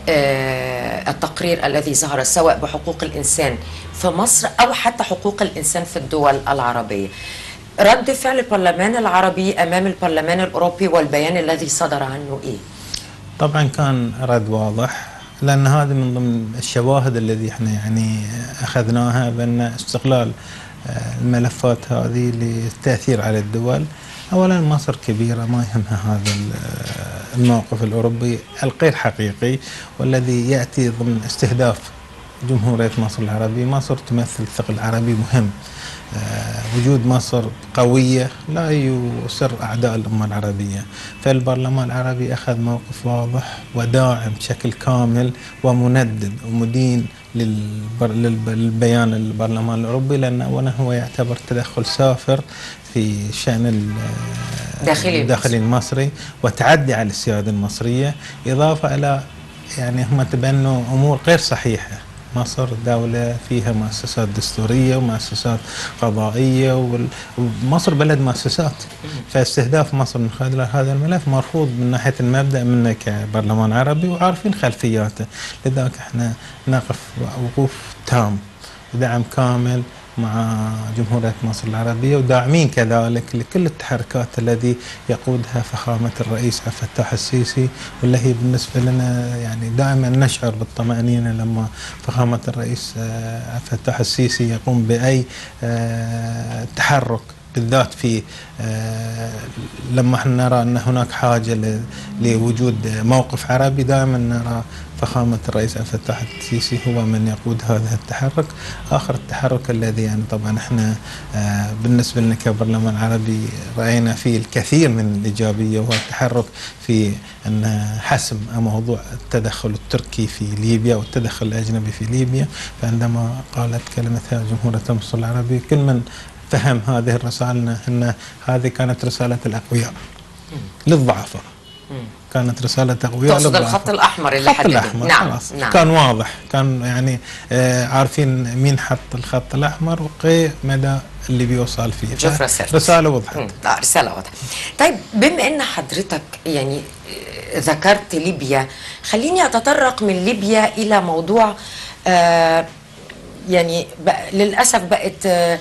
آه التقرير الذي ظهر سواء بحقوق الإنسان في مصر أو حتى حقوق الإنسان في الدول العربية. رد فعل البرلمان العربي أمام البرلمان الأوروبي والبيان الذي صدر عنه إيه؟ طبعا كان رد واضح، لأن هذه من ضمن الشواهد الذي احنا يعني أخذناها بأن استغلال الملفات هذه للتأثير على الدول. أولا مصر كبيرة ما يهمها هذا الموقف الأوروبي الغير حقيقي والذي يأتي ضمن استهداف جمهورية مصر العربية. مصر تمثل ثقل عربي مهم. وجود مصر قوية لا يسر أعداء الأمة العربية. فالبرلمان العربي أخذ موقف واضح وداعم بشكل كامل ومندد ومدين للبيان البرلمان الأوروبي، لأن أولا هو يعتبر تدخل سافر في شأن الداخلي المصري وتعدي على السيادة المصرية، إضافة إلى يعني هم تبنوا أمور غير صحيحة. مصر دولة فيها مؤسسات دستورية ومؤسسات قضائية، ومصر بلد مؤسسات، فاستهداف مصر من خلال هذا الملف مرفوض من ناحية المبدأ منا كبرلمان عربي وعارفين خلفياته. لذلك احنا نقف وقوف تام ودعم كامل مع جمهورية مصر العربية، وداعمين كذلك لكل التحركات التي يقودها فخامة الرئيس عبد الفتاح السيسي، واللي هي بالنسبة لنا يعني دائما نشعر بالطمأنينة لما فخامة الرئيس عبد الفتاح السيسي يقوم بأي تحرك، بالذات في لما احنا نرى أن هناك حاجة لوجود موقف عربي. دائما نرى فخامة الرئيس عبد الفتاح السيسي هو من يقود هذا التحرك. آخر التحرك الذي يعني طبعا احنا بالنسبة لنا كبرلمان عربي رأينا فيه الكثير من الإيجابية، وهو التحرك في أن حسم موضوع التدخل التركي في ليبيا والتدخل الأجنبي في ليبيا. فعندما قالت كلمتها جمهورية مصر العربية كل من فهم هذه الرسالة أن هذه كانت رسالة الأقوياء للضعفاء، كانت رسالة أقوياء تقصد الخط الأحمر اللي الخط الأحمر. نعم. نعم كان واضح، كان يعني آه عارفين مين حط الخط الأحمر وقي مدى اللي بيوصل فيه. شوف رسالة رسالة وضحت. لا رسالة واضحة. طيب بما أن حضرتك يعني ذكرت ليبيا، خليني أتطرق من ليبيا إلى موضوع آه يعني للأسف بقت آه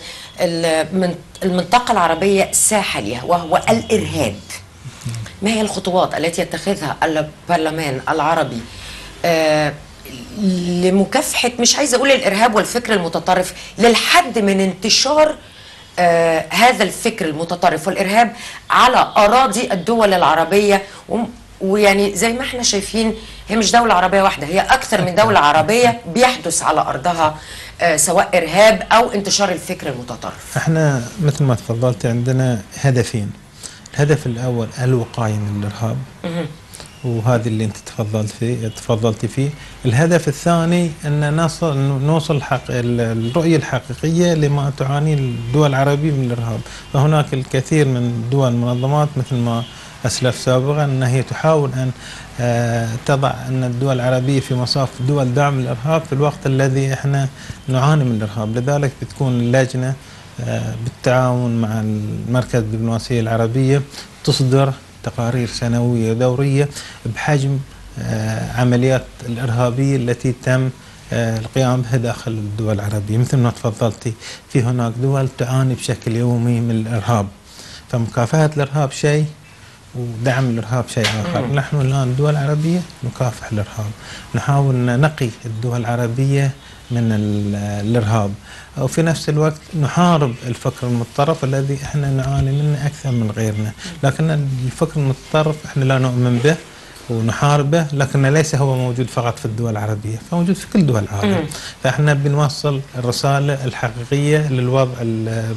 المنطقة العربية ساحلية، وهو الإرهاب. ما هي الخطوات التي يتخذها البرلمان العربي آه لمكافحة، مش عايزة أقول الإرهاب والفكر المتطرف، للحد من انتشار آه هذا الفكر المتطرف والإرهاب على أراضي الدول العربية؟ ويعني زي ما احنا شايفين هي مش دولة عربية واحدة، هي أكثر من دولة عربية بيحدث على أرضها آه سواء إرهاب أو انتشار الفكر المتطرف. احنا مثل ما تفضلت عندنا هدفين. الهدف الأول الوقاية من الإرهاب، وهذا اللي أنت تفضلت فيه تفضلت فيه. الهدف الثاني أن نوصل نوصل حق الرؤية الحقيقية لما تعاني الدول العربية من الإرهاب. فهناك الكثير من دول المنظمات مثل ما أسلف سابقا أن هي تحاول أن تضع أن الدول العربية في مصاف دول دعم الإرهاب في الوقت الذي احنا نعاني من الإرهاب. لذلك بتكون اللجنة بالتعاون مع المركز الدبلوماسية العربية تصدر تقارير سنوية دورية بحجم عمليات الإرهابية التي تم القيام بها داخل الدول العربية. مثل ما تفضلتي في هناك دول تعاني بشكل يومي من الإرهاب، فمكافحة الإرهاب شيء ودعم الإرهاب شيء آخر. نحن الآن الدول العربية نكافح الإرهاب، نحاول نقي الدول العربية من الإرهاب، وفي نفس الوقت نحارب الفكر المتطرف الذي احنا نعاني منه أكثر من غيرنا. لكن الفكر المتطرف احنا لا نؤمن به ونحاربه، لكن ليس هو موجود فقط في الدول العربية، فموجود في كل دول العالم. فاحنا بنوصل الرسالة الحقيقية للوضع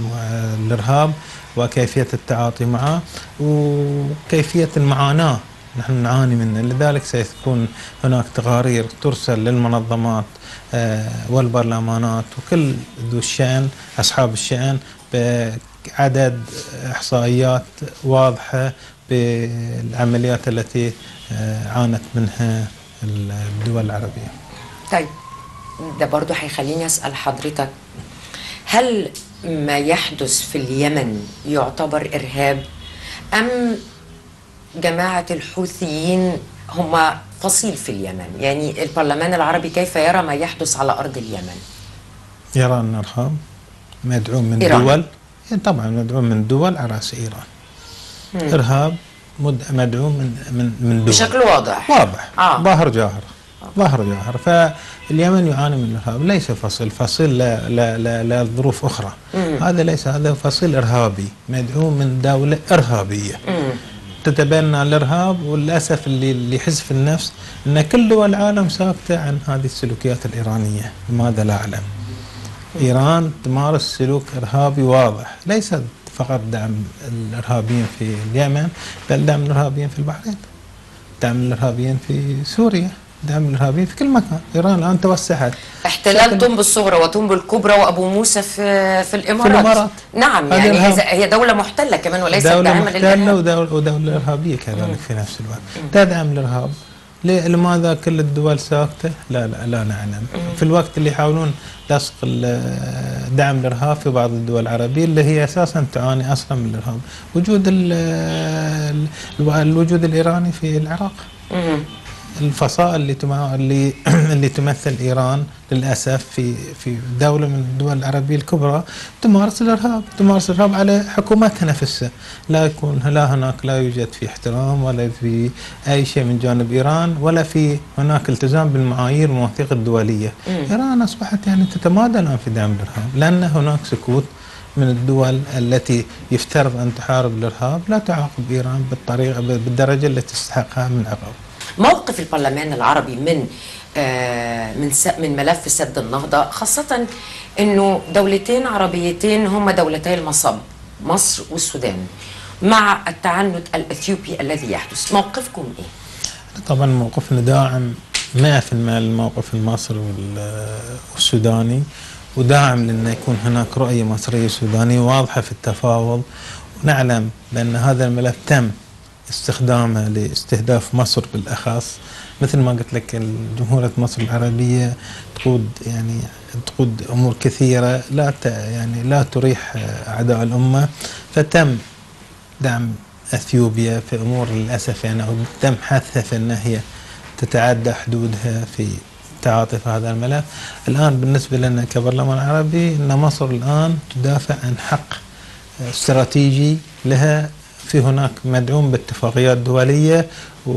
الإرهاب وكيفية التعاطي معه وكيفية المعاناة نحن نعاني منه. لذلك سيكون هناك تقارير ترسل للمنظمات والبرلمانات وكل ذو الشأن أصحاب الشأن بعدد إحصائيات واضحة بالعمليات التي عانت منها الدول العربية. طيب ده برضو هيخليني أسأل حضرتك، هل ما يحدث في اليمن يعتبر إرهاب أم جماعة الحوثيين هم فصيل في اليمن؟ يعني البرلمان العربي كيف يرى ما يحدث على أرض اليمن؟ يرى أن الإرهاب مدعوم من إيران. دول طبعا مدعوم من دول على رأس إيران. مم. إرهاب مدعوم من من من دول بشكل واضح واضح آه. ظاهر جاهر ظاهر جاهر. فاليمن يعاني من الإرهاب، ليس فصيل فصيل لا لا لا, لا ظروف أخرى. مم. هذا ليس، هذا فصيل إرهابي مدعوم من دولة إرهابية. مم. تتبنى الإرهاب، وللأسف اللي اللي يحس في النفس أن كل دول العالم ساكتة عن هذه السلوكيات الإيرانية. لماذا لا أعلم. إيران تمارس سلوك إرهابي واضح، ليس فقط دعم الإرهابيين في اليمن، بل دعم الإرهابيين في البحرين، دعم الإرهابيين في سوريا، دعم الإرهابيين في كل مكان. إيران الآن توسعت، احتلال طنب الصغرى وطنب الكبرى وأبو موسى في في الإمارات. في الإمارات نعم، يعني هي دولة محتلة كمان وليست دولة داعمة للإرهاب. دولة محتلة ودولة, ودولة إرهابية كذلك في نفس الوقت، تدعم الإرهاب. لماذا كل الدول ساكتة؟ لا لا لا نعلم. في الوقت اللي يحاولون لصق دعم الإرهاب في بعض الدول العربية اللي هي أساسا تعاني أصلا من الإرهاب، وجود الوجود الإيراني في العراق، الفصائل اللي اللي اللي تمثل إيران للأسف في في دولة من الدول العربية الكبرى تمارس الإرهاب، تمارس الإرهاب على حكومتها نفسها. لا يكون لا هناك لا يوجد في احترام ولا في أي شيء من جانب إيران، ولا في هناك التزام بالمعايير والمواثيق الدولية. مم. إيران أصبحت يعني تتمادى الآن في دعم الإرهاب، لأن هناك سكوت من الدول التي يفترض أن تحارب الإرهاب لا تعاقب إيران بالطريقة بالدرجة التي تستحقها من عقاب. موقف البرلمان العربي من آه من من ملف سد النهضة، خاصة انه دولتين عربيتين هما دولتي المصب، مصر والسودان، مع التعنت الاثيوبي الذي يحدث، موقفكم ايه؟ طبعا موقفنا داعم مئة بالمئة للموقف المصري والسوداني، وداعم لأن يكون هناك رؤية مصرية سودانية واضحة في التفاوض، ونعلم بأن هذا الملف تم استخدامه لاستهداف مصر بالأخص. مثل ما قلت لك جمهورية مصر العربية تقود يعني تقود أمور كثيرة لا يعني لا تريح أعداء الأمة، فتم دعم أثيوبيا في أمور للأسف يعني أو تم حثها في أن هي تتعدى حدودها في التعاطي في هذا الملف. الآن بالنسبة لنا كبرلمان عربي أن مصر الآن تدافع عن حق استراتيجي لها، في هناك مدعوم باتفاقيات دولية،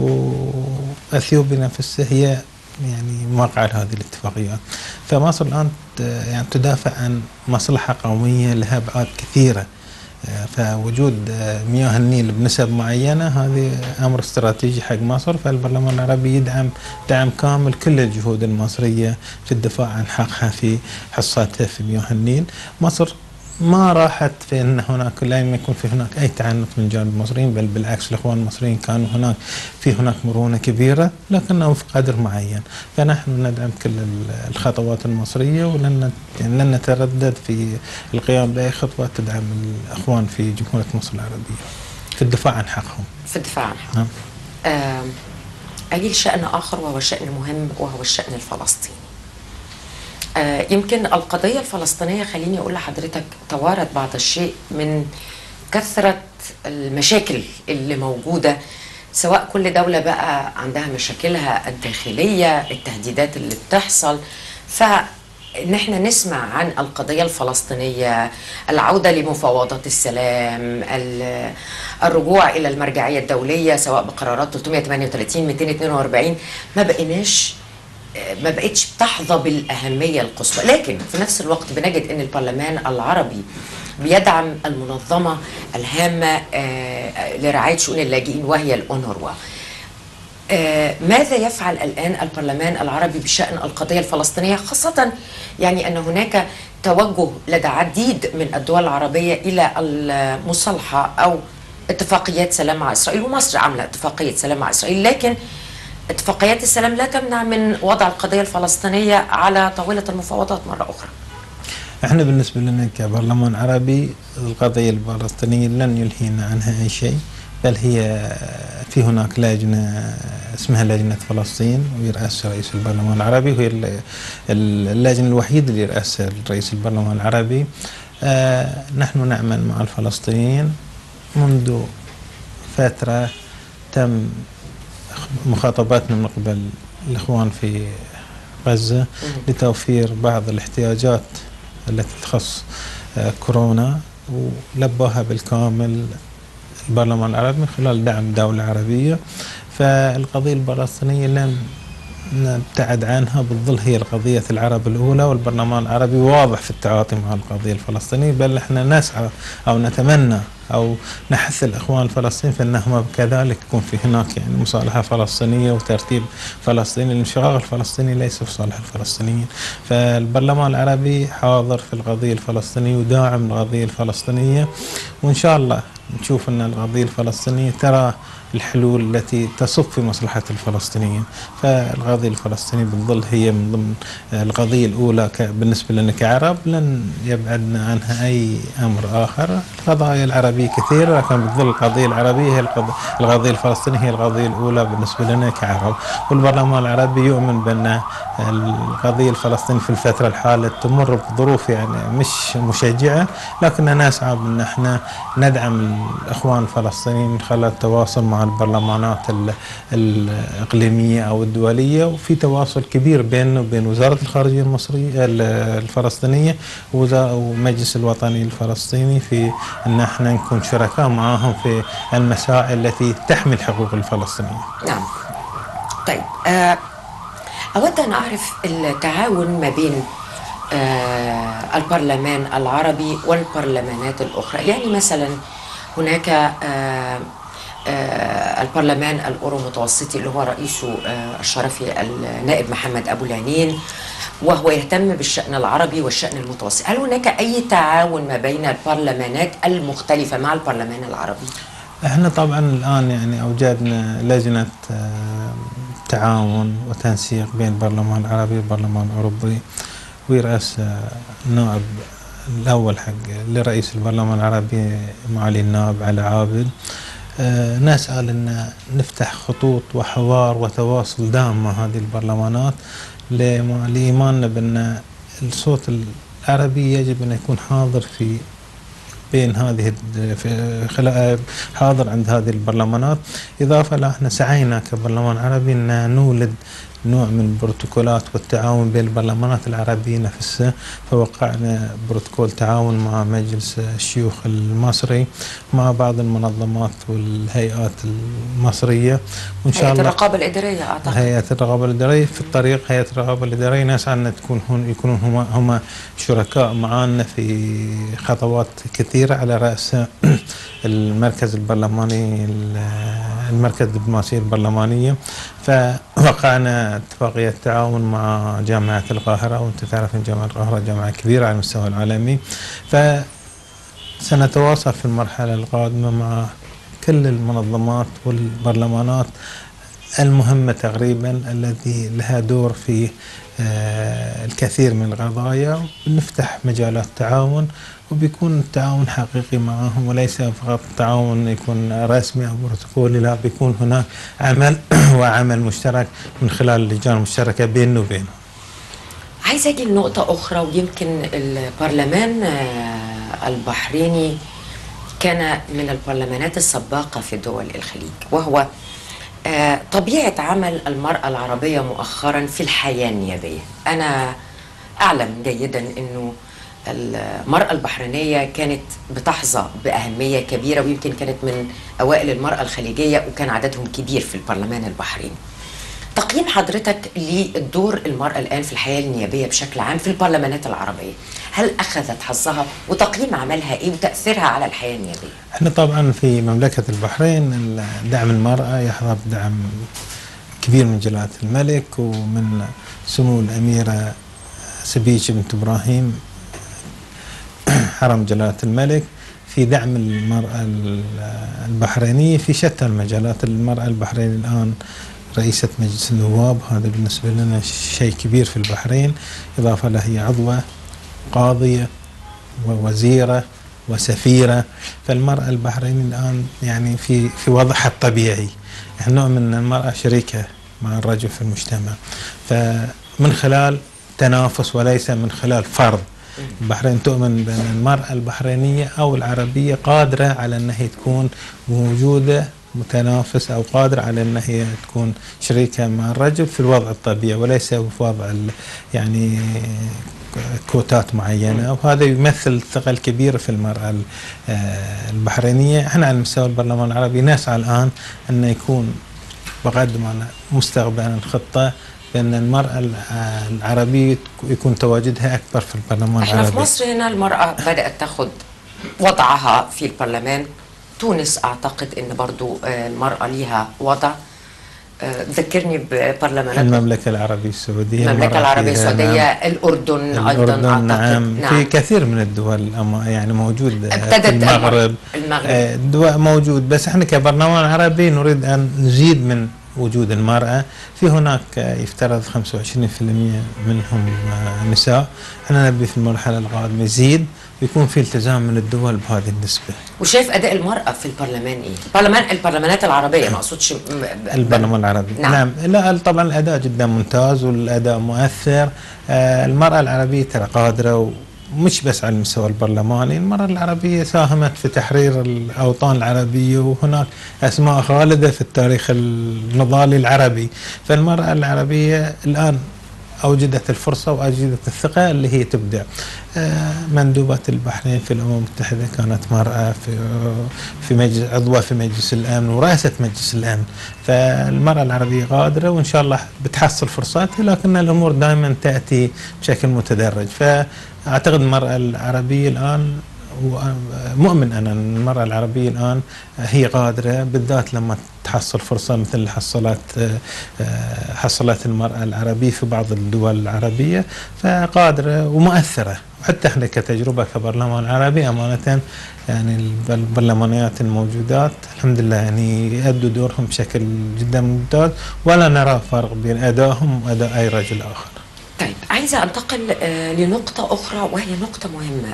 وأثيوبيا نفسها هي يعني موقعة هذه الاتفاقيات. فمصر الآن يعني تدافع عن مصلحة قومية لها أبعاد كثيرة، فوجود مياه النيل بنسب معينة هذه أمر استراتيجي حق مصر. فالبرلمان العربي يدعم دعم كامل كل الجهود المصرية في الدفاع عن حقها في حصتها في مياه النيل. مصر ما راحت في ان هناك لا يكون في هناك اي تعنت من جانب المصريين، بل بالعكس الاخوان المصريين كانوا هناك في هناك مرونه كبيره لكنه في قدر معين. فنحن ندعم كل الخطوات المصريه ولن يعني لن نتردد في القيام باي خطوه تدعم الاخوان في جمهوريه مصر العربيه في الدفاع عن حقهم. في الدفاع عن حقهم. آه أجي شأن آخر وهو شأن مهم وهو الشأن الفلسطيني. آه يمكن القضية الفلسطينية خليني أقول لحضرتك توارد بعض الشيء من كثرة المشاكل اللي موجودة، سواء كل دولة بقى عندها مشاكلها الداخلية، التهديدات اللي بتحصل، فإن احنا نسمع عن القضية الفلسطينية، العودة لمفاوضات السلام، الرجوع إلى المرجعية الدولية سواء بقرارات ثلاثمئة وثمانية وثلاثين مئتين واثنين وأربعين، ما بقيناش ما بقتش بتحظى بالأهمية القصوى. لكن في نفس الوقت بنجد أن البرلمان العربي بيدعم المنظمة الهامة لرعاية شؤون اللاجئين وهي الأونروا. ماذا يفعل الآن البرلمان العربي بشأن القضية الفلسطينية، خاصة يعني أن هناك توجه لدى عديد من الدول العربية إلى المصالحة أو اتفاقيات سلام مع إسرائيل، ومصر عاملة اتفاقية سلام مع إسرائيل، لكن اتفاقيات السلام لا تمنع من وضع القضية الفلسطينية على طاولة المفاوضات مرة أخرى. احنا بالنسبة لنا كبرلمان عربي القضية الفلسطينية لن يلهينا عنها أي شيء، بل هي في هناك لجنة اسمها لجنة فلسطين ويرأسها رئيس البرلمان العربي، وهي اللجنة الوحيدة اللي يرأسها رئيس البرلمان العربي. آه نحن نعمل مع الفلسطينيين منذ فترة، تم مخاطباتنا من قبل الإخوان في غزة لتوفير بعض الاحتياجات التي تخص آه كورونا، ولباها بالكامل البرلمان العربي من خلال دعم دولة عربية. فالقضية الفلسطينية لن نبتعد عنها، بالظل هي القضية العرب الأولى، والبرلمان العربي واضح في التعاطي مع القضية الفلسطينية، بل احنا نسعى أو نتمنى أو نحث الإخوان الفلسطينيين فإنهم كذلك يكون في هناك يعني مصالحة فلسطينية وترتيب فلسطيني. الانشقاق الفلسطيني ليس في صالح الفلسطينيين، فالبرلمان العربي حاضر في القضية الفلسطينية وداعم القضية الفلسطينية، وإن شاء الله نشوف أن القضية الفلسطينية ترى الحلول التي تصب في مصلحة الفلسطينيين. فالقضية الفلسطينية بالظل هي من ضمن القضية الأولى بالنسبة لنا كعرب، لن يبعدنا عنها أي أمر آخر. القضايا العربية كثيرة، لكن بالظل القضية العربية هي القضية الفلسطينية هي القضية الأولى بالنسبة لنا كعرب. والبرلمان العربي يؤمن بأن القضية الفلسطينية في الفترة الحالية تمر بظروف يعني مش مشجعة، لكننا نسعى بأن احنا ندعم الإخوان الفلسطينيين من خلال التواصل مع البرلمانات الإقليمية أو الدولية، وفي تواصل كبير بيننا وبين وزارة الخارجية المصرية الفلسطينية ومجلس الوطني الفلسطيني في أن احنا نكون شركاء معهم في المسائل التي تحمي حقوق الفلسطينيين. نعم. طيب آه أود أن أعرف التعاون ما بين آه البرلمان العربي والبرلمانات الأخرى، يعني مثلا هناك آه آه البرلمان الأورو متوسطي اللي هو رئيسه آه الشرفي النائب محمد أبو العنين، وهو يهتم بالشأن العربي والشأن المتوسط. هل هناك أي تعاون ما بين البرلمانات المختلفة مع البرلمان العربي؟ احنا طبعا الآن يعني أوجدنا لجنة آه تعاون وتنسيق بين البرلمان العربي والبرلمان الأوروبي، ويرأس النائب الأول حق لرئيس البرلمان العربي معالي النائب علي عابد. أه نسأل أن نفتح خطوط وحوار وتواصل دائم مع هذه البرلمانات لإيماننا بأن الصوت العربي يجب أن يكون حاضر في بين هذه في خلال حاضر عند هذه البرلمانات. إضافة لا احنا سعينا كبرلمان عربي أن نولد نوع من البروتوكولات والتعاون بين البرلمانات العربية نفسها، فوقعنا بروتوكول تعاون مع مجلس الشيوخ المصري مع بعض المنظمات والهيئات المصرية، وإن شاء الله هيئة الرقابة الإدارية أعتقد هيئة الرقابة الإدارية في الطريق. هيئة الرقابة الإدارية نسعى أن تكون هون يكونون هم هم شركاء معنا في خطوات كثيرة على رأس المركز البرلماني المركز الدبلوماسية البرلمانية. فوقعنا اتفاقية تعاون مع جامعة القاهرة، وانت تعرف ان جامعة القاهرة جامعة كبيرة على المستوى العالمي، فسنتواصل في المرحلة القادمة مع كل المنظمات والبرلمانات المهمة تقريبا التي لها دور في الكثير من القضايا، ونفتح مجالات تعاون، وبيكون التعاون حقيقي معهم وليس فقط تعاون يكون رسمي أو بروتوكولي، لا بيكون هناك عمل وعمل مشترك من خلال اللجان المشتركة بيننا وبينهم. عايز أجي لنقطة أخرى، ويمكن البرلمان البحريني كان من البرلمانات السباقة في دول الخليج، وهو طبيعة عمل المرأة العربية مؤخرا في الحياة النيابية. أنا أعلم جيدا أنه المرأة البحرينية كانت بتحظى بأهمية كبيرة، ويمكن كانت من أوائل المرأة الخليجية وكان عددهم كبير في البرلمان البحريني. تقييم حضرتك للدور المرأة الآن في الحياة النيابية بشكل عام في البرلمانات العربية، هل أخذت حظها وتقييم عملها إيه وتأثيرها على الحياة النيابية؟ احنا طبعا في مملكة البحرين دعم المرأة يحظى بدعم كبير من جلالة الملك ومن سمو الأميرة سبيش بنت إبراهيم حرم جلالة الملك. في دعم المرأة البحرينية في شتى المجالات. المرأة البحرينية الآن رئيسة مجلس النواب، هذا بالنسبة لنا شيء كبير في البحرين، إضافة لها هي عضوة قاضية ووزيرة وسفيرة. فالمرأة البحرينية الآن يعني في في وضعها الطبيعي. احنا نؤمن أن المرأة شريكة مع الرجل في المجتمع، فمن خلال تنافس وليس من خلال فرض. البحرين تؤمن بأن المرأة البحرينية أو العربية قادرة على أن هي تكون موجودة متنافس، أو قادرة على أن هي تكون شريكة مع الرجل في الوضع الطبيعي وليس في وضع يعني كوتات معينة. وهذا يمثل ثقل كبير في المرأة البحرينية. احنا على مستوى البرلمان العربي نسعى الآن أن يكون بقدم على مستقبلا الخطة بأن المرأة العربية يكون تواجدها أكبر في البرلمان احنا العربي. في مصر هنا المرأة بدأت تاخد وضعها في البرلمان. تونس أعتقد أن برضو المرأة ليها وضع. ذكرني ببرلمانات المملكة العربية السعودية، المملكة العربية السعودية، نعم. الأردن, الأردن أيضا أعتقد نعم. نعم. في كثير من الدول يعني موجود في المغرب, المغرب. دول موجود. بس احنا كبرلمان عربي نريد أن نزيد من وجود المرأة. في هناك يفترض خمسة وعشرين بالمئة منهم نساء. احنا نبي في المرحلة القادمة يزيد، يكون في التزام من الدول بهذه النسبة. وشايف أداء المرأة في البرلمان إيه؟ البرلمان البرلمانات العربية، ما أقصدش البرلمان العربي. نعم. نعم لا طبعا الأداء جدا ممتاز والأداء مؤثر. آه المرأة العربية ترى قادرة، مش بس على المستوى البرلماني. المرأة العربية ساهمت في تحرير الأوطان العربية، وهناك أسماء خالدة في التاريخ النضالي العربي. فالمرأة العربية الآن أوجدت الفرصة وأوجدت الثقة اللي هي تبدع. مندوبة البحرين في الأمم المتحدة كانت مرأة، في في مجلس عضوة في مجلس الأمن ورئاسة مجلس الأمن. فالمرأة العربية قادرة وإن شاء الله بتحصل فرصاتها، لكن الأمور دائما تأتي بشكل متدرج. فأعتقد المرأة العربية الآن، ومؤمن أنا أن المرأة العربية الآن هي قادرة، بالذات لما تحصل فرصة مثل حصلت حصلت المرأة العربية في بعض الدول العربية، فقادرة ومؤثرة. وحتى احنا كتجربة كبرلمان عربي أمانة يعني البرلمانيات الموجودات الحمد لله يعني يؤدوا دورهم بشكل جدا ممتاز، ولا نرى فرق بين أدائهم وأداء أي رجل آخر. طيب عايزة أنتقل لنقطة أخرى وهي نقطة مهمة.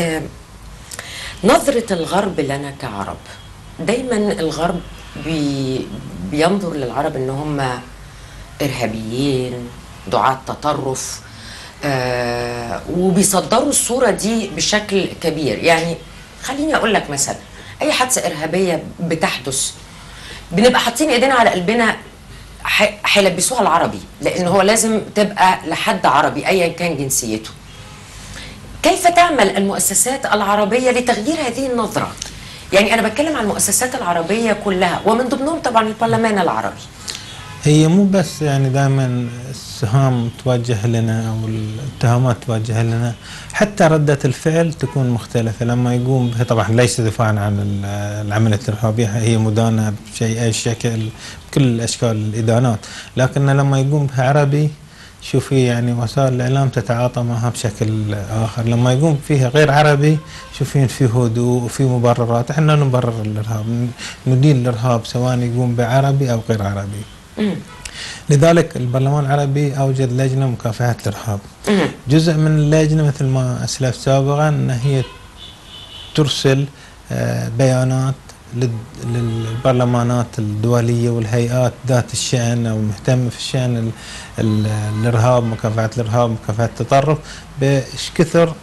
نظرة الغرب لنا كعرب. دايما الغرب بي بينظر للعرب ان هم ارهابيين، دعاة تطرف، آه وبيصدروا الصورة دي بشكل كبير. يعني خليني اقول لك مثلا اي حادثة ارهابية بتحدث بنبقى حاطين ايدينا على قلبنا، هيلبسوها العربي، لان هو لازم تبقى لحد عربي ايا كان جنسيته. كيف تعمل المؤسسات العربية لتغيير هذه النظرة؟ يعني أنا بتكلم عن المؤسسات العربية كلها ومن ضمنهم طبعا البرلمان العربي. هي مو بس يعني دائما السهام توجه لنا أو الاتهامات توجه لنا، حتى ردة الفعل تكون مختلفة لما يقوم بها. طبعا ليس دفاعا عن العملية الإرهابية، هي مدانة بشيء أي شكل بكل الأشكال الإدانات، لكن لما يقوم بها عربي شوفي يعني وسائل الإعلام تتعاطى معها بشكل آخر. لما يقوم فيها غير عربي شوفين في هدوء وفي مبررات. احنا نبرر الإرهاب، ندين الإرهاب سواء يقوم بعربي أو غير عربي. مم. لذلك البرلمان العربي أوجد لجنة مكافحة الإرهاب. مم. جزء من اللجنة مثل ما أسلفت سابقا أن هي ترسل بيانات للبرلمانات الدولية والهيئات ذات الشأن أو المهتمة في الشأن الإرهاب، مكافحة الإرهاب، مكافحة التطرف، بإيش كثر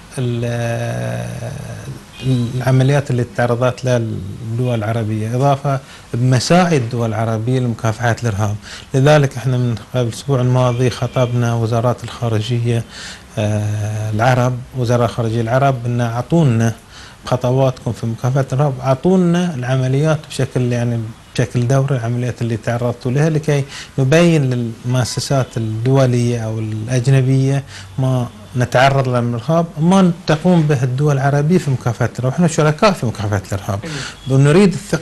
العمليات اللي تعرضت لها الدول العربية، إضافة بمساعي الدول العربية لمكافحة الإرهاب. لذلك احنا من الأسبوع الماضي خطبنا وزارات الخارجية العرب، وزراء الخارجية العرب، أن أعطونا خطواتكم في مكافحة الإرهاب، أعطونا العمليات بشكل يعني بشكل دوري، العمليات اللي تعرضتوا لها، لكي نبين للمؤسسات الدولية أو الأجنبية ما نتعرض له من الإرهاب، ما تقوم به الدول العربية في مكافحة الإرهاب. احنا شركاء في مكافحة الإرهاب، ونريد الثقة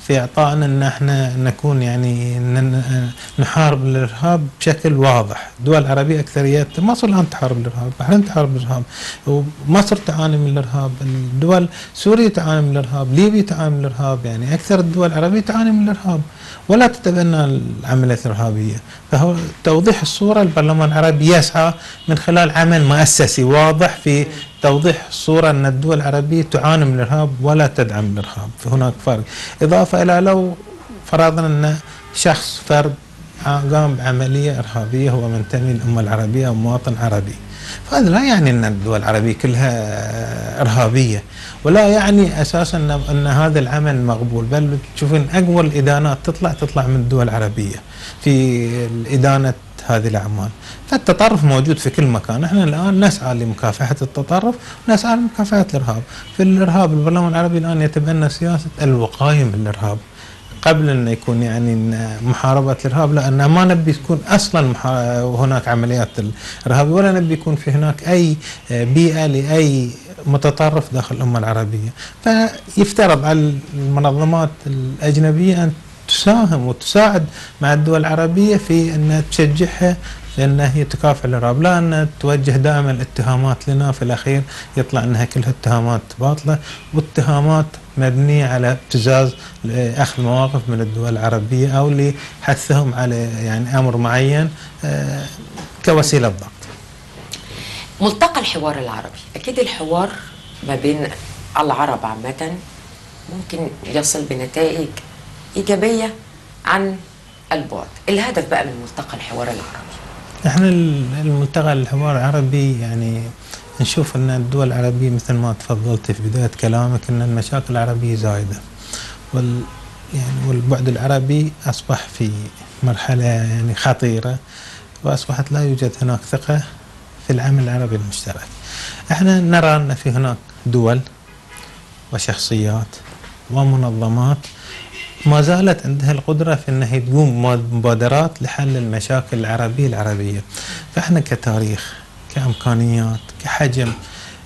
في إعطائنا أن احنا نكون يعني نحارب الإرهاب بشكل واضح. الدول العربية أكثريتها، مصر الآن تحارب الإرهاب، البحرين تحارب الإرهاب، ومصر تعاني من الإرهاب، الدول سوريا تعاني من الإرهاب، ليبيا تعاني من الإرهاب، يعني أكثر الدول العربية تعاني من الإرهاب ولا تتبنى العمليات الإرهابية. فهو توضيح الصورة، البرلمان العربي يسعى من خلال عمل مؤسسي واضح في توضيح الصورة أن الدول العربية تعاني من الإرهاب ولا تدعم الإرهاب. فهناك فرق. إضافة إلى لو فرضنا أن شخص فرد قام بعملية إرهابية هو منتمي للأمة العربية أو مواطن عربي، فهذا لا يعني أن الدول العربية كلها إرهابية، ولا يعني أساسا أن هذا العمل مقبول، بل تشوفين أقوى الإدانات تطلع تطلع من الدول العربية في إدانة هذه الأعمال. فالتطرف موجود في كل مكان. احنا الآن نسعى لمكافحة التطرف ونسعى لمكافحة الإرهاب. في الإرهاب البرلمان العربي الآن يتبنى سياسة الوقاية من الإرهاب قبل أن يكون يعني محاربة الإرهاب، لأن ما نبي تكون أصلا هناك عمليات الإرهاب، ولا نبي يكون في هناك أي بيئة لأي متطرف داخل الأمة العربية. فيفترض على المنظمات الأجنبية أن تساهم وتساعد مع الدول العربية في أن تشجعها لأنها هي تكافح الإرهاب، لا أن توجه دائما الاتهامات لنا في الأخير يطلع أنها كلها اتهامات باطلة واتهامات مبنية على ابتزاز لأخذ مواقف من الدول العربية أو لحثهم على يعني أمر معين كوسيلة ضغط. ملتقى الحوار العربي، أكيد الحوار ما بين العرب عامة ممكن يصل بنتائج إيجابية عن البعد. الهدف بقى من ملتقى الحوار العربي؟ احنا الملتقى الحوار العربي يعني نشوف ان الدول العربية مثل ما تفضلت في بداية كلامك ان المشاكل العربية زايدة، وال يعني والبعد العربي اصبح في مرحلة يعني خطيرة، واصبحت لا يوجد هناك ثقة في العمل العربي المشترك. احنا نرى ان في هناك دول وشخصيات ومنظمات ما زالت عندها القدرة في أنها تقوم بمبادرات لحل المشاكل العربية العربية. فإحنا كتاريخ، كإمكانيات، كحجم،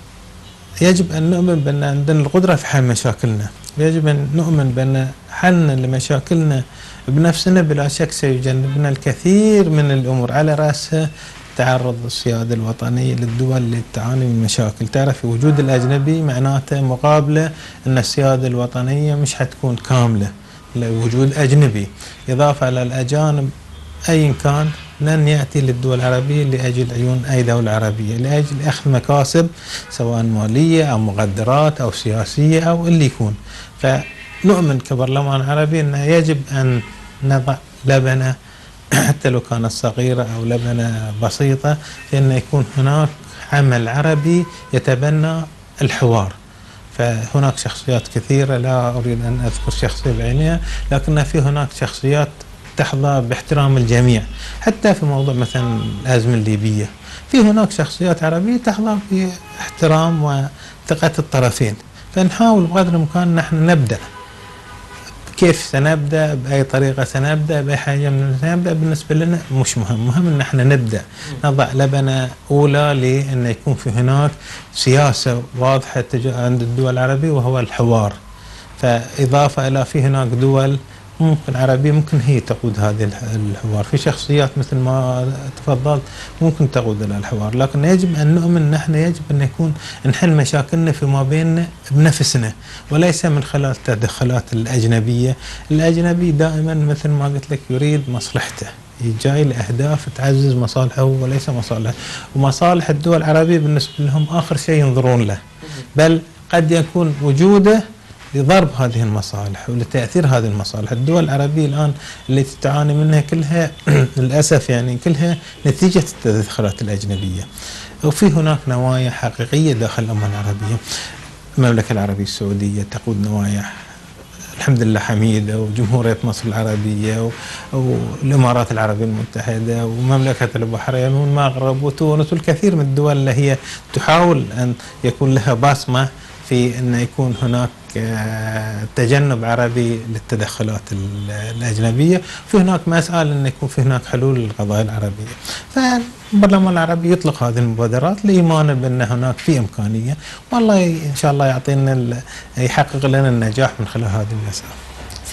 يجب أن نؤمن بأن عندنا القدرة في حل مشاكلنا، ويجب أن نؤمن بأن حلنا لمشاكلنا بنفسنا بلا شك سيجنبنا الكثير من الأمور، على رأسها تعرض السيادة الوطنية للدول اللي تعاني من مشاكل. تعرف وجود الأجنبي معناته مقابلة أن السيادة الوطنية مش حتكون كاملة، لوجود أجنبي. إضافة على الأجانب أي كان لن يأتي للدول العربية لأجل عيون أي دولة عربية، لأجل أخذ مكاسب سواء مالية أو مخدرات أو سياسية أو اللي يكون. فنؤمن كبرلمان عربي أنه يجب أن نضع لبنة حتى لو كانت صغيرة أو لبنة بسيطة، لأن يكون هناك عمل عربي يتبنى الحوار. فهناك شخصيات كثيرة، لا أريد أن أذكر شخصية بعينها، لكن في هناك شخصيات تحظى باحترام الجميع، حتى في موضوع مثلا الأزمة الليبية في هناك شخصيات عربية تحظى باحترام وثقة الطرفين. فنحاول بقدر الإمكان نحن نبدأ، كيف سنبدأ، بأي طريقة سنبدأ، بأي حاجة من سنبدأ بالنسبة لنا مش مهم، مهم أن احنا نبدأ نضع لبنة أولى لأن يكون في هناك سياسة واضحة عند الدول العربية وهو الحوار. فإضافة إلى في هناك دول ممكن عربية ممكن هي تقود هذا الحوار، في شخصيات مثل ما تفضلت ممكن تقود إلى الحوار، لكن يجب أن نؤمن أن احنا يجب أن يكون نحل مشاكلنا فيما بيننا بنفسنا وليس من خلال التدخلات الأجنبية. الأجنبي دائما مثل ما قلت لك يريد مصلحته، جاي لأهداف تعزز مصالحه وليس مصالحه، ومصالح الدول العربية بالنسبة لهم آخر شيء ينظرون له، بل قد يكون وجوده لضرب هذه المصالح ولتأثير هذه المصالح. الدول العربية الآن اللي تعاني منها كلها للأسف يعني كلها نتيجة التدخلات الأجنبية، وفي هناك نوايا حقيقية داخل الأمة العربية. المملكة العربية السعودية تقود نوايا الحمد لله حميدة، وجمهورية مصر العربية والإمارات العربية المتحدة ومملكة البحرين والمغرب وتونس والكثير من الدول اللي هي تحاول أن يكون لها بصمة في أن يكون هناك تجنب عربي للتدخلات الأجنبية، في هناك مسألة أن يكون في هناك حلول للقضايا العربية. فالبرلمان العربي يطلق هذه المبادرات لإيمانه بأن هناك في إمكانية، والله إن شاء الله يعطينا يحقق لنا النجاح من خلال هذه المسألة.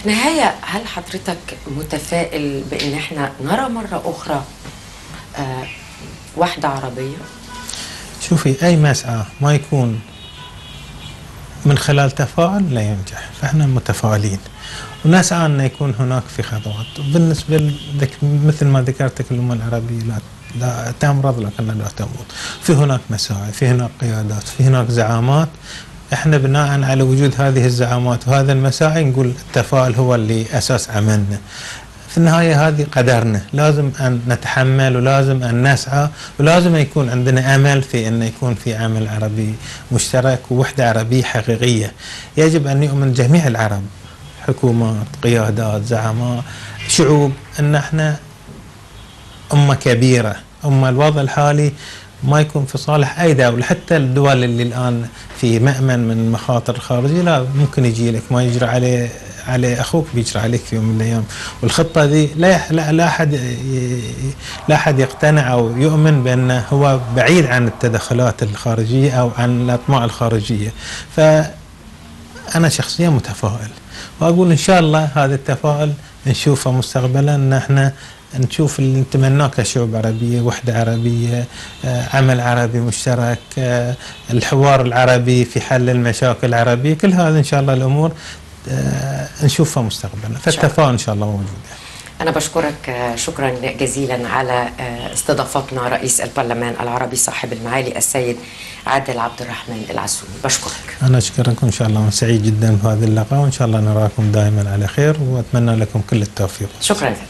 في النهاية هل حضرتك متفائل بأن احنا نرى مرة أخرى آه وحدة عربية؟ شوفي، أي مسعى ما يكون من خلال تفاؤل لا ينجح، فاحنا متفائلين ونسعى أن يكون هناك في خطوات. بالنسبة لك مثل ما ذكرتك الأمة العربية لا لا تمرض لكنها لا تموت، في هناك مساعي، في هناك قيادات، في هناك زعامات. احنا بناء على وجود هذه الزعامات وهذا المساعي نقول التفاؤل هو اللي أساس عملنا. في النهاية هذه قدرنا، لازم أن نتحمل ولازم أن نسعى ولازم يكون عندنا أمل في أن يكون في عمل عربي مشترك ووحدة عربية حقيقية. يجب أن يؤمن جميع العرب، حكومات، قيادات، زعماء، شعوب، أن احنا أمة كبيرة. أمة الوضع الحالي ما يكون في صالح أي دولة، حتى الدول اللي الآن في مأمن من المخاطر الخارجية لا ممكن يجي لك ما يجرى عليه عليه أخوك بيجرى عليك في يوم من الأيام. والخطة دي لا لا لا أحد لا أحد يقتنع أو يؤمن بأنه هو بعيد عن التدخلات الخارجية أو عن الأطماع الخارجية. فأنا شخصيا متفائل وأقول إن شاء الله هذا التفاؤل نشوفه مستقبلا، أن احنا نشوف اللي نتمناه كشعوب عربية، وحدة عربية، عمل عربي مشترك، الحوار العربي في حل المشاكل العربية، كل هذا إن شاء الله الأمور نشوفها مستقبلا. فالتفاؤل إن شاء الله موجود. أنا بشكرك شكرا جزيلا على استضافتنا رئيس البرلمان العربي صاحب المعالي السيد عادل عبد الرحمن العسوني. بشكرك. أنا أشكرك وإن شاء الله سعيد جدا بهذا اللقاء، وإن شاء الله نراكم دائما على خير وأتمنى لكم كل التوفيق. شكرا لك.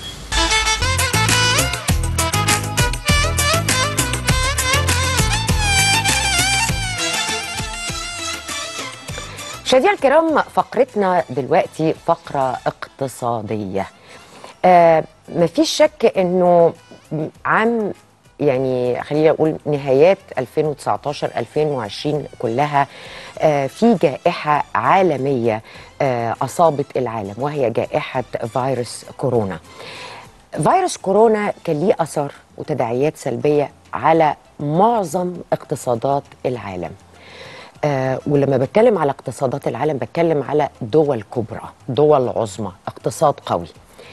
مشاهدينا الكرام، فقرتنا دلوقتي فقرة اقتصادية. آه مفيش شك انه عام يعني خلينا نقول نهايات ألفين وتسعتاشر ألفين وعشرين كلها آه في جائحة عالمية آه أصابت العالم، وهي جائحة فيروس كورونا. فيروس كورونا كان ليه أثر وتداعيات سلبية على معظم اقتصادات العالم. آه ولما بتكلم على اقتصادات العالم بتكلم على دول كبرى، دول عظمى، اقتصاد قوي.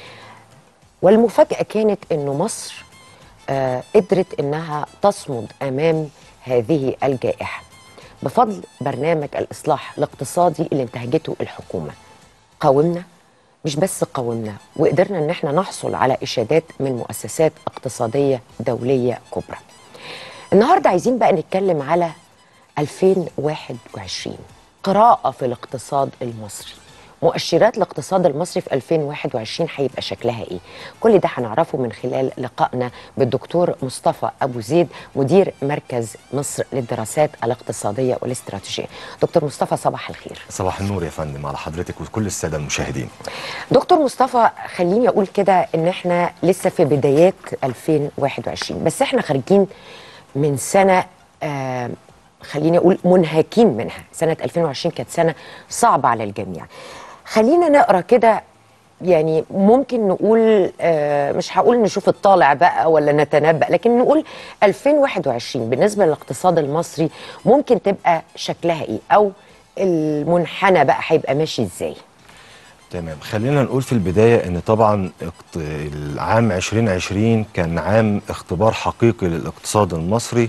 والمفاجأة كانت انه مصر آه قدرت انها تصمد امام هذه الجائحة بفضل برنامج الإصلاح الاقتصادي اللي انتهجته الحكومة. قاومنا، مش بس قاومنا، وقدرنا ان احنا نحصل على إشادات من مؤسسات اقتصادية دولية كبرى. النهاردة عايزين بقى نتكلم على ألفين وواحد وعشرين، قراءة في الاقتصاد المصري، مؤشرات الاقتصاد المصري في ألفين وواحد وعشرين هيبقى شكلها ايه؟ كل ده هنعرفه من خلال لقائنا بالدكتور مصطفى أبو زيد، مدير مركز مصر للدراسات الاقتصادية والاستراتيجية. دكتور مصطفى صباح الخير. صباح النور يا فندم على حضرتك وكل السادة المشاهدين. دكتور مصطفى، خليني اقول كده ان احنا لسه في بدايات ألفين وواحد وعشرين، بس احنا خارجين من سنة آه خليني اقول منهكين منها. سنة ألفين وعشرين كانت سنة صعبة على الجميع. خلينا نقرا كده، يعني ممكن نقول آه مش هقول نشوف الطالع بقى ولا نتنبأ، لكن نقول ألفين وواحد وعشرين بالنسبة للاقتصاد المصري ممكن تبقى شكلها ايه، او المنحنى بقى هيبقى ماشي ازاي؟ تمام، خلينا نقول في البداية ان طبعا العام ألفين وعشرين كان عام اختبار حقيقي للاقتصاد المصري،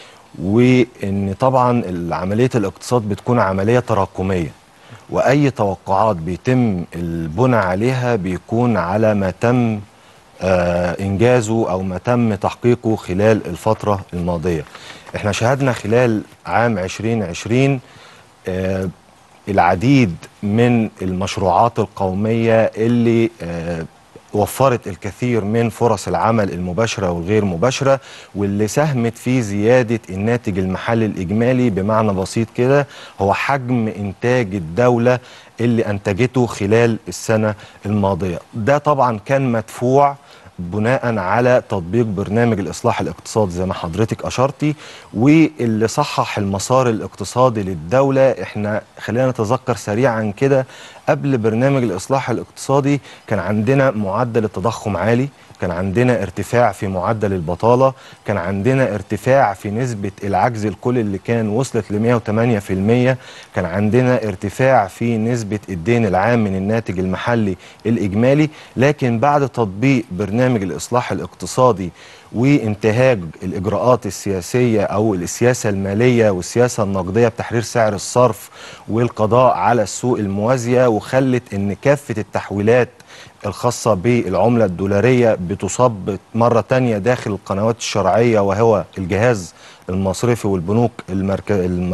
وان طبعا عملية الاقتصاد بتكون عملية تراكمية، واي توقعات بيتم البناء عليها بيكون على ما تم آه انجازه او ما تم تحقيقه خلال الفترة الماضية. احنا شهدنا خلال عام ألفين وعشرين آه العديد من المشروعات القومية اللي آه وفرت الكثير من فرص العمل المباشرة والغير مباشرة، واللي ساهمت في زيادة الناتج المحلي الإجمالي. بمعنى بسيط كده هو حجم إنتاج الدولة اللي أنتجته خلال السنة الماضية. ده طبعا كان مدفوع بناء على تطبيق برنامج الإصلاح الاقتصادي زي ما حضرتك أشرتي، واللي صحح المسار الاقتصادي للدولة. احنا خلينا نتذكر سريعا كده، قبل برنامج الإصلاح الاقتصادي كان عندنا معدل التضخم عالي، كان عندنا ارتفاع في معدل البطالة، كان عندنا ارتفاع في نسبة العجز الكلي اللي كان وصلت ل مئة وثمانية في المئة، كان عندنا ارتفاع في نسبة الدين العام من الناتج المحلي الإجمالي. لكن بعد تطبيق برنامج الإصلاح الاقتصادي وانتهاج الإجراءات السياسية أو السياسة المالية والسياسة النقدية بتحرير سعر الصرف والقضاء على السوق الموازية، وخلت إن كافة التحويلات الخاصة بالعملة الدولارية بتصب مرة تانية داخل القنوات الشرعية وهو الجهاز المصرفي والبنوك المرك...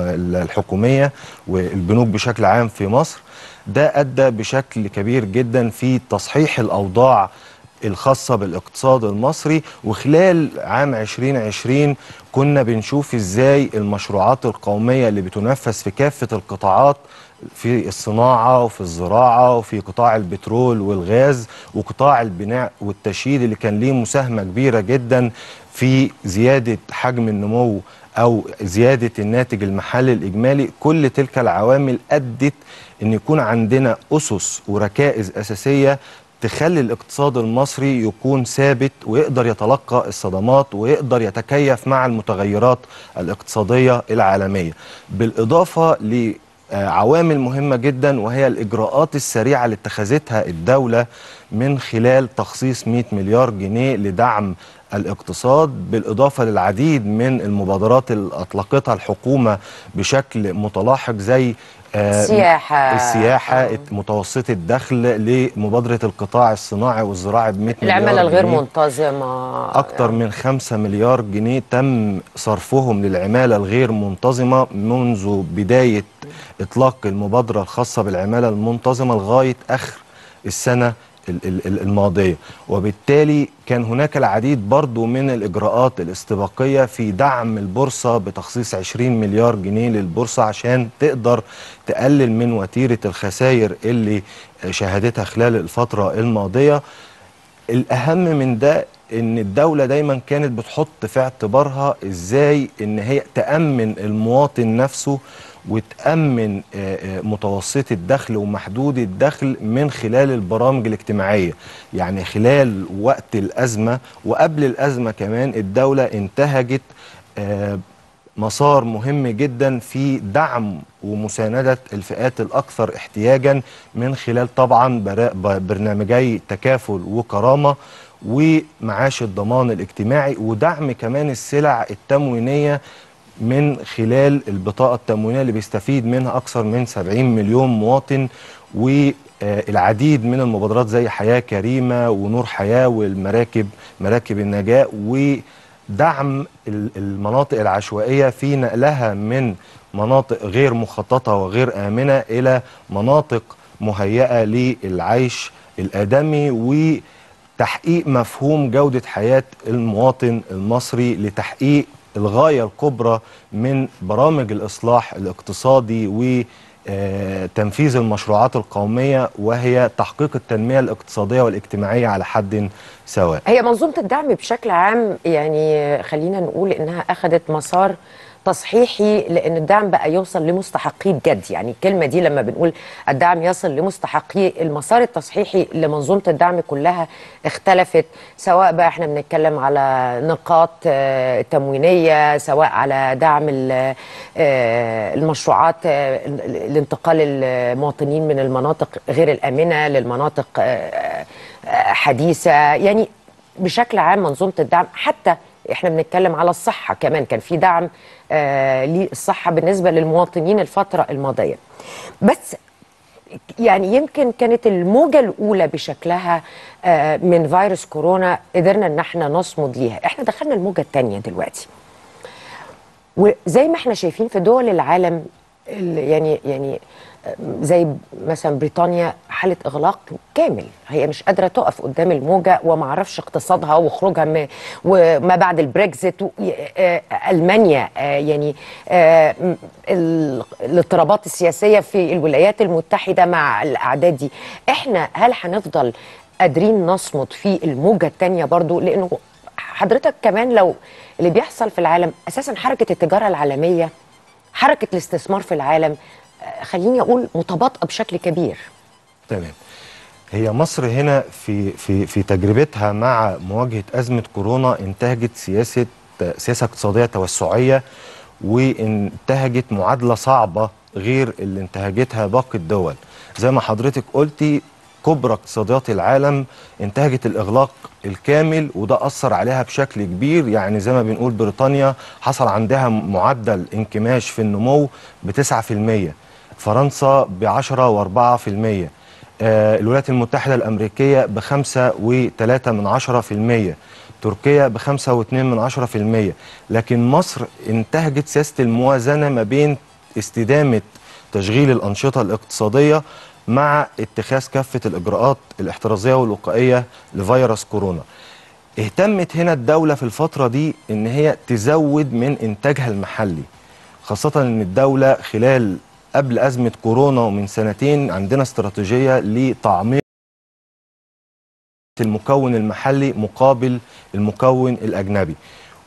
الحكومية والبنوك بشكل عام في مصر. ده أدى بشكل كبير جدا في تصحيح الأوضاع الخاصة بالاقتصاد المصري. وخلال عام عشرين عشرين كنا بنشوف ازاي المشروعات القومية اللي بتنفذ في كافة القطاعات، في الصناعة وفي الزراعة وفي قطاع البترول والغاز وقطاع البناء والتشييد اللي كان ليه مساهمة كبيرة جدا في زيادة حجم النمو أو زيادة الناتج المحلي الإجمالي. كل تلك العوامل أدت أن يكون عندنا أسس وركائز أساسية تخلي الاقتصاد المصري يكون ثابت ويقدر يتلقى الصدمات ويقدر يتكيف مع المتغيرات الاقتصادية العالمية، بالإضافة لعوامل مهمة جدا وهي الإجراءات السريعة اللي اتخذتها الدولة من خلال تخصيص مئة مليار جنيه لدعم الاقتصاد، بالإضافة للعديد من المبادرات اللي أطلقتها الحكومة بشكل متلاحق زي السياحة السياحة متوسطة الدخل، لمبادرة القطاع الصناعي والزراعي ب مئة مليار جنيه، العمالة الغير منتظمة أكثر من خمسة مليار جنيه تم صرفهم للعمالة الغير منتظمة منذ بداية إطلاق المبادرة الخاصة بالعمالة المنتظمة لغاية آخر السنة الماضية. وبالتالي كان هناك العديد برضو من الإجراءات الاستباقية في دعم البورصة بتخصيص عشرين مليار جنيه للبورصة عشان تقدر تقلل من وتيرة الخسائر اللي شهدتها خلال الفترة الماضية. الأهم من ده إن الدولة دايما كانت بتحط في اعتبارها إزاي إن هي تأمن المواطن نفسه وتأمن متوسط الدخل ومحدود الدخل من خلال البرامج الاجتماعية. يعني خلال وقت الأزمة وقبل الأزمة كمان الدولة انتهجت مسار مهم جدا في دعم ومساندة الفئات الأكثر احتياجا من خلال طبعا برنامجي تكافل وكرامة ومعاش الضمان الاجتماعي، ودعم كمان السلع التموينية من خلال البطاقة التموينية اللي بيستفيد منها أكثر من سبعين مليون مواطن، والعديد من المبادرات زي حياة كريمة ونور حياة والمراكب مراكب النجاة، ودعم المناطق العشوائية في نقلها من مناطق غير مخططة وغير آمنة إلى مناطق مهيئة للعيش الآدمي، وتحقيق مفهوم جودة حياة المواطن المصري لتحقيق الغاية الكبرى من برامج الإصلاح الاقتصادي وتنفيذ المشروعات القومية، وهي تحقيق التنمية الاقتصادية والاجتماعية على حد سواء. هي منظومة الدعم بشكل عام يعني خلينا نقول إنها أخذت مسار تصحيحي، لأن الدعم بقى يوصل لمستحقيه بجد. يعني الكلمة دي لما بنقول الدعم يصل لمستحقيه، المسار التصحيحي لمنظومة الدعم كلها اختلفت، سواء بقى احنا بنتكلم على نقاط تموينية، سواء على دعم المشروعات الانتقال المواطنين من المناطق غير الآمنة للمناطق حديثة. يعني بشكل عام منظومة الدعم، حتى احنا بنتكلم على الصحة كمان، كان في دعم آه للصحة بالنسبة للمواطنين الفترة الماضية. بس يعني يمكن كانت الموجة الأولى بشكلها آه من فيروس كورونا قدرنا ان احنا نصمد ليها. احنا دخلنا الموجة الثانية دلوقتي، وزي ما احنا شايفين في دول العالم يعني يعني زي مثلا بريطانيا حالة إغلاق كامل، هي مش قادرة تقف قدام الموجة وما عرفش اقتصادها وخروجها وما بعد البريكزيت. ألمانيا يعني الاضطرابات السياسية في الولايات المتحدة مع الأعداد دي. احنا هل هنفضل قادرين نصمد في الموجة الثانية برضو؟ لأنه حضرتك كمان لو اللي بيحصل في العالم أساسا حركة التجارة العالمية، حركة الاستثمار في العالم، خليني أقول متباطئة بشكل كبير. تمام. هي مصر هنا في في في تجربتها مع مواجهه ازمه كورونا انتهجت سياسه سياسه اقتصاديه توسعيه، وانتهجت معادله صعبه غير اللي انتهجتها باقي الدول. زي ما حضرتك قلتي كبرى اقتصاديات العالم انتهجت الاغلاق الكامل، وده اثر عليها بشكل كبير. يعني زي ما بنقول بريطانيا حصل عندها معدل انكماش في النمو ب تسعة في المية، فرنسا ب عشرة وأربعة في المية، آه الولايات المتحده الامريكيه ب خمسة وثلاثة من عشرة في المية، تركيا ب خمسة واثنين من عشرة في المية. لكن مصر انتهجت سياسه الموازنه ما بين استدامه تشغيل الانشطه الاقتصاديه مع اتخاذ كافة الإجراءات الاحترازية والوقائية لفيروس كورونا. اهتمت هنا الدولة في الفترة دي إن هي تزود من إنتاجها المحلي، خاصة إن الدولة خلال قبل أزمة كورونا ومن سنتين عندنا استراتيجية لتعميق المكون المحلي مقابل المكون الأجنبي،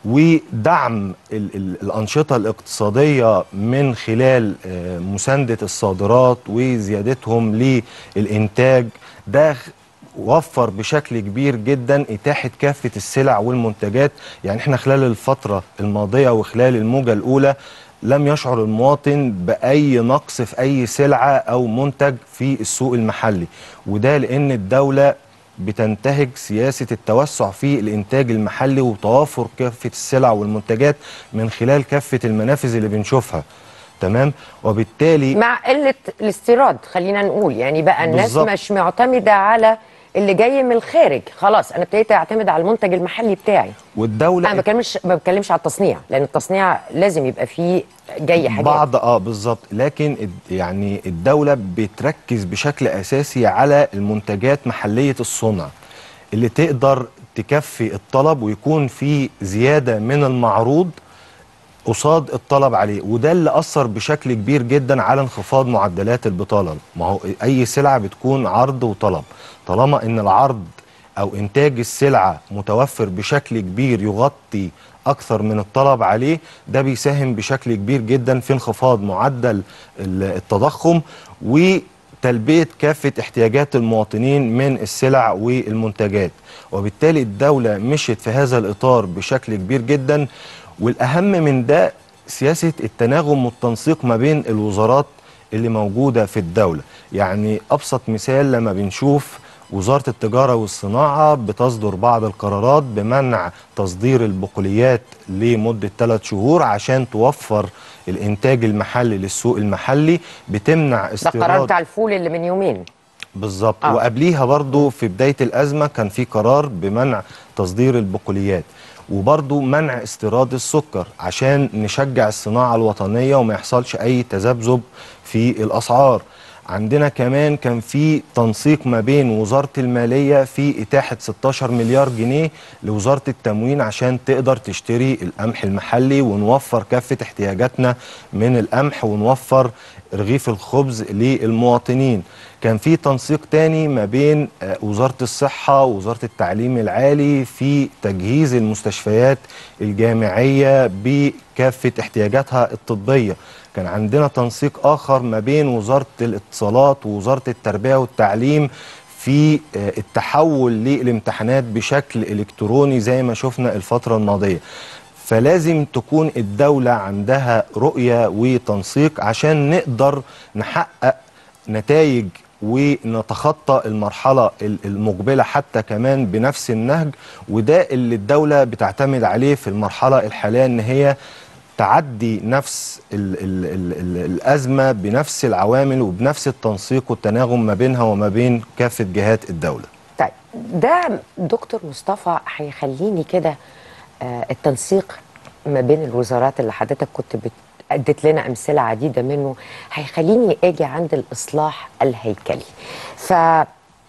ودعم ال ال الأنشطة الاقتصادية من خلال مساندة الصادرات وزيادتهم للإنتاج. ده وفر بشكل كبير جدا إتاحة كافة السلع والمنتجات. يعني احنا خلال الفترة الماضية وخلال الموجة الأولى لم يشعر المواطن بأي نقص في أي سلعة أو منتج في السوق المحلي، وده لأن الدولة بتنتهج سياسة التوسع في الإنتاج المحلي وتوافر كافة السلع والمنتجات من خلال كافة المنافذ اللي بنشوفها. تمام. وبالتالي مع قلة الاستيراد خلينا نقول، يعني بقى الناس بالزبط. مش معتمدة على اللي جاي من الخارج، خلاص انا ابتديت اعتمد على المنتج المحلي بتاعي. والدولة انا ما بتكلمش ما بتكلمش على التصنيع، لان التصنيع لازم يبقى فيه جاي حاجات بعض اه بالظبط، لكن يعني الدولة بتركز بشكل اساسي على المنتجات محلية الصنع اللي تقدر تكفي الطلب ويكون في زيادة من المعروض قصاد الطلب عليه، وده اللي أثر بشكل كبير جدا على انخفاض معدلات البطالة. ما هو أي سلعة بتكون عرض وطلب، طالما إن العرض أو إنتاج السلعة متوفر بشكل كبير يغطي أكثر من الطلب عليه، ده بيساهم بشكل كبير جدا في انخفاض معدل التضخم وتلبية كافة احتياجات المواطنين من السلع والمنتجات. وبالتالي الدولة مشت في هذا الإطار بشكل كبير جدا. والأهم من ده سياسة التناغم والتنسيق ما بين الوزارات اللي موجودة في الدولة. يعني أبسط مثال لما بنشوف وزارة التجارة والصناعة بتصدر بعض القرارات بمنع تصدير البقوليات لمدة ثلاث شهور عشان توفر الإنتاج المحلي للسوق المحلي، بتمنع استيراد. ده قرار بتاع الفول اللي من يومين بالظبط. آه. وقبليها برضو في بداية الأزمة كان في قرار بمنع تصدير البقوليات، وبرضو منع استيراد السكر عشان نشجع الصناعة الوطنية وما يحصلش أي تذبذب في الأسعار. عندنا كمان كان في تنسيق ما بين وزارة المالية في إتاحة ستاشر مليار جنيه لوزارة التموين عشان تقدر تشتري القمح المحلي ونوفر كافة احتياجاتنا من القمح ونوفر رغيف الخبز للمواطنين. كان في تنسيق تاني ما بين وزارة الصحة ووزارة التعليم العالي في تجهيز المستشفيات الجامعية بكافة احتياجاتها الطبية. كان عندنا تنسيق آخر ما بين وزارة الاتصالات ووزارة التربية والتعليم في التحول للامتحانات بشكل إلكتروني زي ما شفنا الفترة الماضية. فلازم تكون الدولة عندها رؤية وتنسيق عشان نقدر نحقق نتائج ونتخطى المرحلة المقبلة حتى كمان بنفس النهج. وده اللي الدولة بتعتمد عليه في المرحلة الحالية، ان هي تعدي نفس ال ال ال ال الأزمة بنفس العوامل وبنفس التنسيق والتناغم ما بينها وما بين كافة جهات الدولة. طيب ده دكتور مصطفى هيخليني كده آه التنسيق ما بين الوزارات اللي حضرتك كنت بت أدت لنا أمثلة عديدة منه هيخليني أجي عند الإصلاح الهيكلي. فلو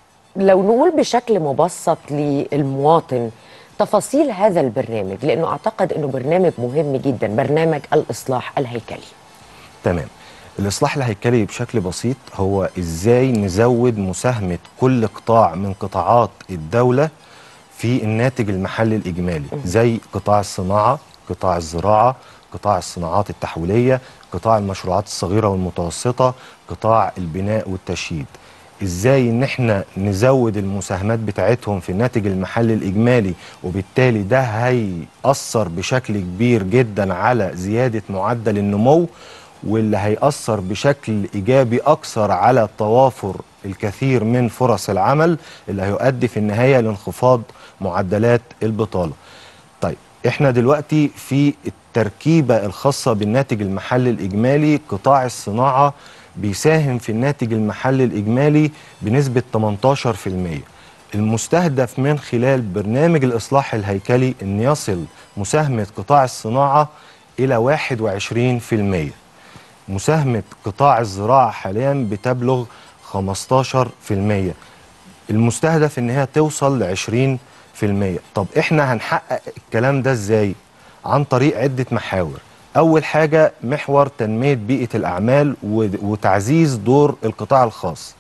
نقول بشكل مبسط للمواطن تفاصيل هذا البرنامج، لأنه أعتقد أنه برنامج مهم جدا، برنامج الإصلاح الهيكلي. تمام. الإصلاح الهيكلي بشكل بسيط هو إزاي نزود مساهمة كل قطاع من قطاعات الدولة في الناتج المحلي الإجمالي، زي قطاع الصناعة، قطاع الزراعة، قطاع الصناعات التحويلية، قطاع المشروعات الصغيرة والمتوسطة، قطاع البناء والتشييد. ازاي ان احنا نزود المساهمات بتاعتهم في الناتج المحلي الاجمالي، وبالتالي ده هيأثر بشكل كبير جدا على زيادة معدل النمو، واللي هيأثر بشكل ايجابي اكثر على توافر الكثير من فرص العمل، اللي هيؤدي في النهاية لانخفاض معدلات البطالة. طيب احنا دلوقتي في التركيبة الخاصة بالناتج المحلي الإجمالي، قطاع الصناعة بيساهم في الناتج المحلي الإجمالي بنسبة ثمانية عشر في المية. المستهدف من خلال برنامج الإصلاح الهيكلي أن يصل مساهمة قطاع الصناعة إلى واحد وعشرين في المية. مساهمة قطاع الزراعة حاليا بتبلغ خمسة عشر في المية. المستهدف ان هي توصل ل عشرين في المية. طب احنا هنحقق الكلام ده ازاي؟ عن طريق عدة محاور. اول حاجة محور تنمية بيئة الاعمال وتعزيز دور القطاع الخاص.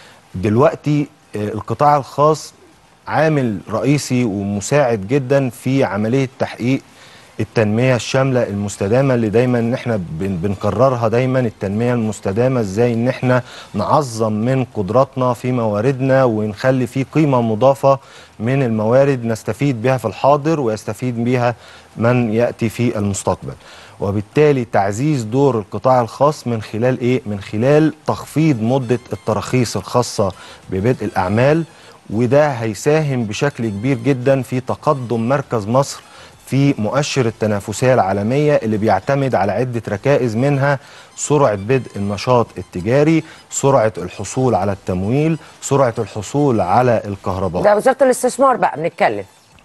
دلوقتي القطاع الخاص عامل رئيسي ومساعد جدا في عملية تحقيق التنمية الشاملة المستدامة اللي دايما ان احنا بنكررها دايما. التنمية المستدامة ازاي ان احنا نعظم من قدراتنا في مواردنا ونخلي في قيمة مضافة من الموارد نستفيد بها في الحاضر ويستفيد بها من يأتي في المستقبل. وبالتالي تعزيز دور القطاع الخاص من خلال ايه؟ من خلال تخفيض مدة التراخيص الخاصة ببدء الأعمال، وده هيساهم بشكل كبير جدا في تقدم مركز مصر في مؤشر التنافسية العالمية اللي بيعتمد على عدة ركائز، منها سرعة بدء النشاط التجاري، سرعة الحصول على التمويل، سرعة الحصول على الكهرباء. ده وزارة الاستثمار بقى بنتكلم.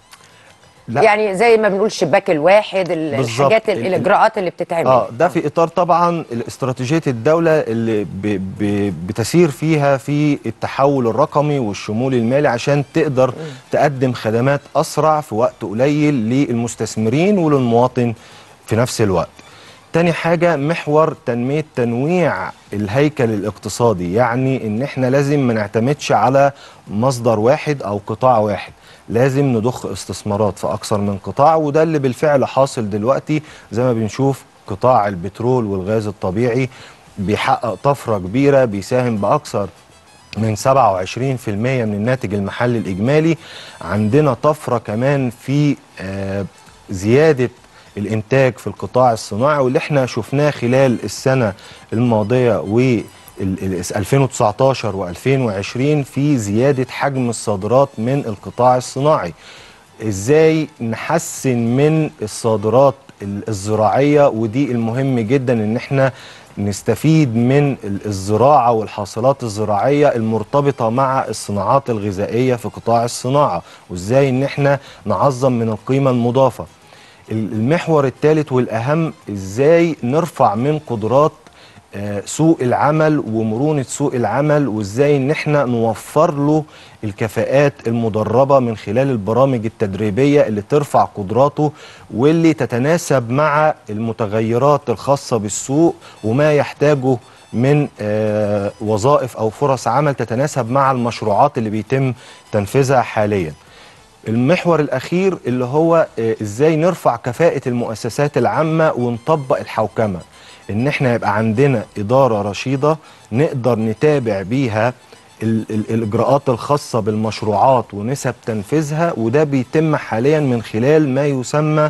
لا. يعني زي ما بنقول الشباك الواحد، الحاجات الاجراءات اللي بتتعمل. اه ده في اطار طبعا استراتيجيه الدوله اللي ب ب بتسير فيها في التحول الرقمي والشمول المالي عشان تقدر م. تقدم خدمات اسرع في وقت قليل للمستثمرين وللمواطن في نفس الوقت. تاني حاجه محور تنميه تنويع الهيكل الاقتصادي، يعني ان احنا لازم ما نعتمدش على مصدر واحد او قطاع واحد، لازم نضخ استثمارات في أكثر من قطاع، وده اللي بالفعل حاصل دلوقتي. زي ما بنشوف قطاع البترول والغاز الطبيعي بيحقق طفرة كبيرة، بيساهم بأكثر من سبعة وعشرين في المية من الناتج المحلي الإجمالي. عندنا طفرة كمان في آه زيادة الإنتاج في القطاع الصناعي، واللي احنا شفناه خلال السنة الماضية و ألفين وتسعتاشر وألفين وعشرين في زيادة حجم الصادرات من القطاع الصناعي. ازاي نحسن من الصادرات الزراعية، ودي المهم جدا ان احنا نستفيد من الزراعة والحاصلات الزراعية المرتبطة مع الصناعات الغذائية في قطاع الصناعة، وازاي ان احنا نعظم من القيمة المضافة. المحور الثالث والأهم، ازاي نرفع من قدرات سوق العمل ومرونة سوق العمل، وازاي ان احنا نوفر له الكفاءات المدربة من خلال البرامج التدريبية اللي ترفع قدراته واللي تتناسب مع المتغيرات الخاصة بالسوق وما يحتاجه من آه وظائف او فرص عمل تتناسب مع المشروعات اللي بيتم تنفيذها حاليا. المحور الأخير اللي هو آه ازاي نرفع كفاءة المؤسسات العامة ونطبق الحوكمة، ان احنا يبقى عندنا إدارة رشيدة نقدر نتابع بيها ال ال الإجراءات الخاصة بالمشروعات ونسب تنفيذها، وده بيتم حاليا من خلال ما يسمى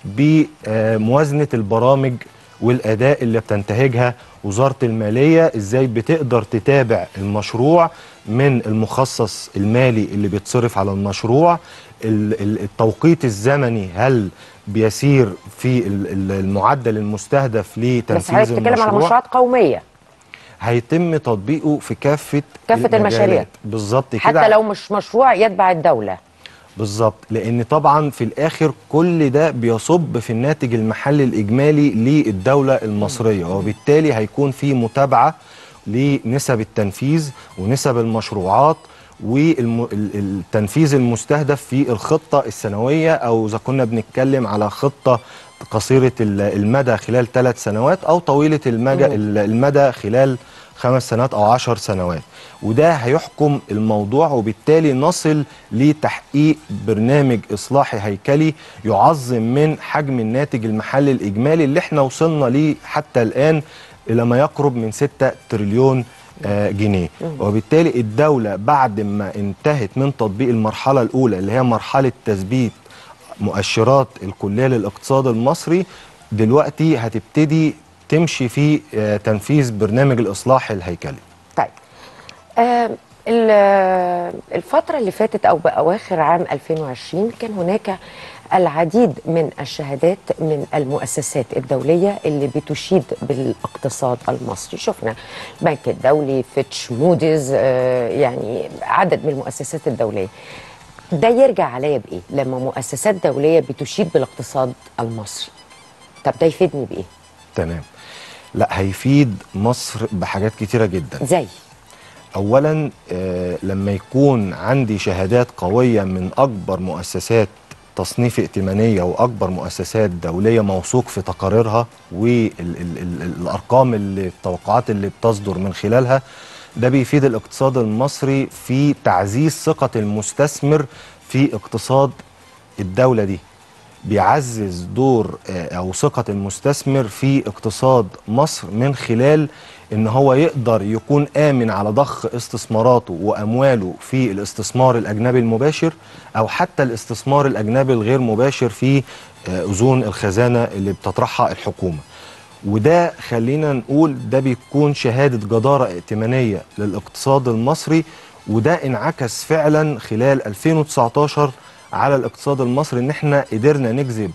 بموازنة البرامج والأداء اللي بتنتهجها وزارة المالية. ازاي بتقدر تتابع المشروع من المخصص المالي اللي بيتصرف على المشروع، التوقيت الزمني هل بيسير في المعدل المستهدف لتنفيذ المشروع. بس هنتكلم على مشروعات قومية هيتم تطبيقه في كافة كافة المشاريع بالظبط كده، حتى لو مش مشروع يتبع الدولة. بالظبط، لأن طبعا في الآخر كل ده بيصب في الناتج المحلي الإجمالي للدولة المصرية، وبالتالي هيكون في متابعة لنسب التنفيذ ونسب المشروعات والتنفيذ المستهدف في الخطة السنوية، أو إذا كنا بنتكلم على خطة قصيرة المدى خلال ثلاث سنوات أو طويلة المدى خلال خمس سنوات أو عشر سنوات. وده هيحكم الموضوع، وبالتالي نصل لتحقيق برنامج إصلاحي هيكلي يعظم من حجم الناتج المحلي الإجمالي اللي احنا وصلنا ليه حتى الآن إلى ما يقرب من ستة تريليون آه جنيه. وبالتالي الدولة بعد ما انتهت من تطبيق المرحلة الأولى اللي هي مرحلة تثبيت مؤشرات الكلية للاقتصاد المصري، دلوقتي هتبتدي تمشي في آه تنفيذ برنامج الإصلاح الهيكلي. طيب آه الفترة اللي فاتت أو بأواخر عام ألفين وعشرين كان هناك العديد من الشهادات من المؤسسات الدولية اللي بتشيد بالاقتصاد المصري. شفنا البنك الدولي، فيتش، موديز، آه يعني عدد من المؤسسات الدولية. ده يرجع عليا بإيه لما مؤسسات دولية بتشيد بالاقتصاد المصري؟ طب ده يفيدني بإيه؟ تمام. لا، هيفيد مصر بحاجات كتيرة جدا. زي أولا آه لما يكون عندي شهادات قوية من أكبر مؤسسات تصنيف ائتمانية وأكبر مؤسسات دولية موثوق في تقاريرها والأرقام اللي التوقعات اللي بتصدر من خلالها، ده بيفيد الاقتصاد المصري في تعزيز ثقة المستثمر في اقتصاد الدولة دي، بيعزز دور أو ثقة المستثمر في اقتصاد مصر من خلال إن هو يقدر يكون آمن على ضخ استثماراته وأمواله في الاستثمار الأجنبي المباشر أو حتى الاستثمار الأجنبي الغير مباشر في أذون الخزانة اللي بتطرحها الحكومة. وده خلينا نقول ده بيكون شهادة جدارة ائتمانية للاقتصاد المصري، وده انعكس فعلا خلال ألفين وتسعتاشر على الاقتصاد المصري، ان احنا قدرنا نجذب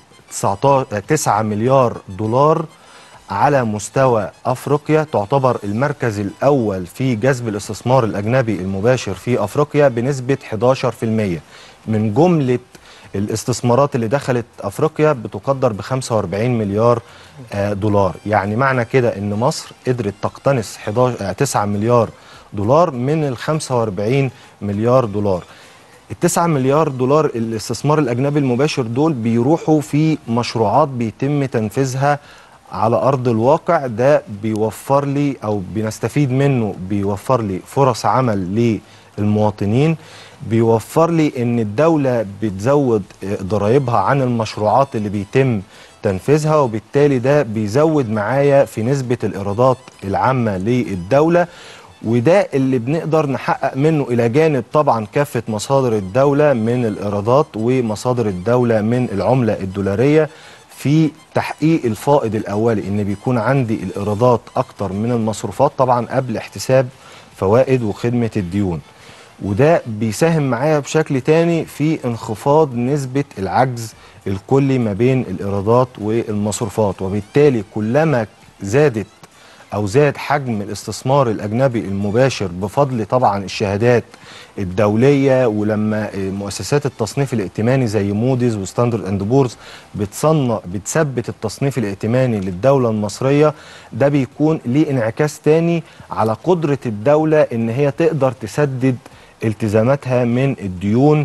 تسعة مليار دولار على مستوى افريقيا، تعتبر المركز الاول في جذب الاستثمار الاجنبي المباشر في افريقيا بنسبة حداشر في المية من جملة الاستثمارات اللي دخلت افريقيا بتقدر ب خمسة وأربعين مليار دولار. يعني معنى كده ان مصر قدرت تقتنص تسعة مليار دولار من ال خمسة وأربعين مليار دولار. التسعة مليار دولار الاستثمار الأجنبي المباشر دول بيروحوا في مشروعات بيتم تنفيذها على أرض الواقع. ده بيوفر لي أو بنستفيد منه، بيوفر لي فرص عمل للمواطنين، بيوفر لي إن الدولة بتزود ضرائبها عن المشروعات اللي بيتم تنفيذها، وبالتالي ده بيزود معايا في نسبة الإيرادات العامة للدولة. وده اللي بنقدر نحقق منه إلى جانب طبعا كافة مصادر الدولة من الإيرادات ومصادر الدولة من العملة الدولارية في تحقيق الفائض الأولي، إن بيكون عندي الإيرادات أكتر من المصروفات طبعا قبل احتساب فوائد وخدمة الديون. وده بيساهم معايا بشكل تاني في انخفاض نسبة العجز الكلي ما بين الإيرادات والمصروفات، وبالتالي كلما زادت أو زاد حجم الاستثمار الأجنبي المباشر بفضل طبعا الشهادات الدولية، ولما مؤسسات التصنيف الائتماني زي موديز وستاندرد اند بورز بتصنع بتثبت التصنيف الائتماني للدولة المصرية، ده بيكون ليه انعكاس تاني على قدرة الدولة إن هي تقدر تسدد التزاماتها من الديون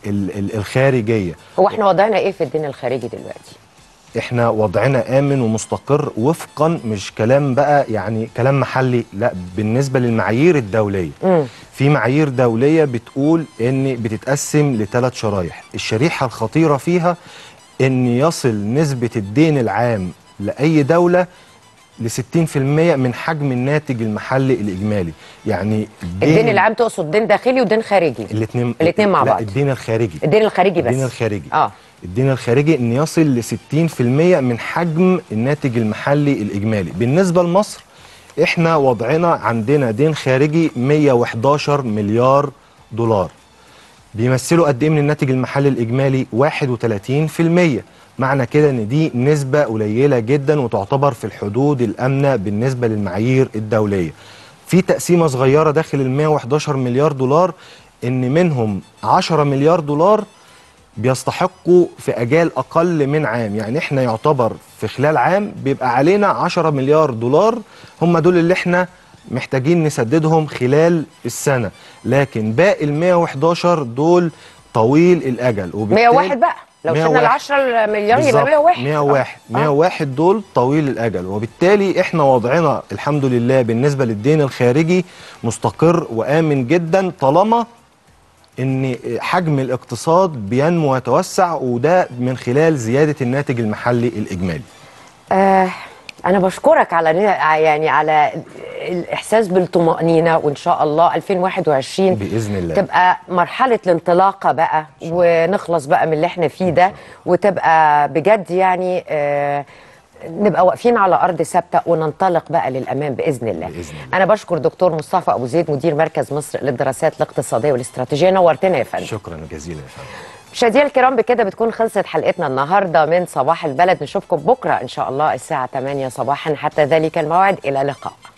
الخارجية. هو احنا وضعنا ايه في الدين الخارجي دلوقتي؟ احنا وضعنا آمن ومستقر وفقا، مش كلام بقى يعني كلام محلي، لا، بالنسبة للمعايير الدولية. م. في معايير دولية بتقول ان بتتقسم لثلاث شرايح. الشريحة الخطيرة فيها ان يصل نسبة الدين العام لأي دولة ل ستين في المية من حجم الناتج المحلي الإجمالي. يعني الدين, الدين العام تقصد دين داخلي ودين خارجي؟ الاثنين الاثنين مع بعض. لا، الدين الخارجي. الدين الخارجي بس. الدين الخارجي. اه الدين الخارجي ان يصل ل ستين في المية من حجم الناتج المحلي الإجمالي. بالنسبة لمصر احنا وضعنا عندنا دين خارجي مية وحداشر مليار دولار، بيمثلوا قد ايه من الناتج المحلي الإجمالي؟ واحد وتلاتين في المية. معنى كده ان دي نسبة قليلة جدا وتعتبر في الحدود الآمنة بالنسبة للمعايير الدولية. في تقسيمة صغيرة داخل ال مية وحداشر مليار دولار ان منهم عشرة مليار دولار بيستحقوا في أجال أقل من عام. يعني احنا يعتبر في خلال عام بيبقى علينا عشرة مليار دولار، هم دول اللي احنا محتاجين نسددهم خلال السنة، لكن باقي ال مية وحداشر دول طويل الأجل. مية وواحد بقى لو شلنا ال عشرة مليار يبقى مية وواحد. مية وواحد مية وواحد دول طويل الأجل، وبالتالي احنا وضعنا الحمد لله بالنسبة للدين الخارجي مستقر وآمن جدا طالما ان حجم الاقتصاد بينمو ويتوسع، وده من خلال زيادة الناتج المحلي الإجمالي. آه انا بشكرك على يعني على الاحساس بالطمانينه، وان شاء الله ألفين وواحد وعشرين باذن الله تبقى مرحله الانطلاقه بقى، ونخلص بقى من اللي احنا فيه ده، وتبقى بجد يعني آه نبقى واقفين على ارض ثابته وننطلق بقى للامام باذن الله. بإذن الله. انا بشكر دكتور مصطفى ابو زيد مدير مركز مصر للدراسات الاقتصاديه والاستراتيجيه، نورتنا يا فندم. شكرا جزيلا يا فندم. مشاهدينا الكرام، بكده بتكون خلصت حلقتنا النهارده من صباح البلد. نشوفكم بكره ان شاء الله الساعه ثمانية صباحا، حتى ذلك الموعد الى اللقاء.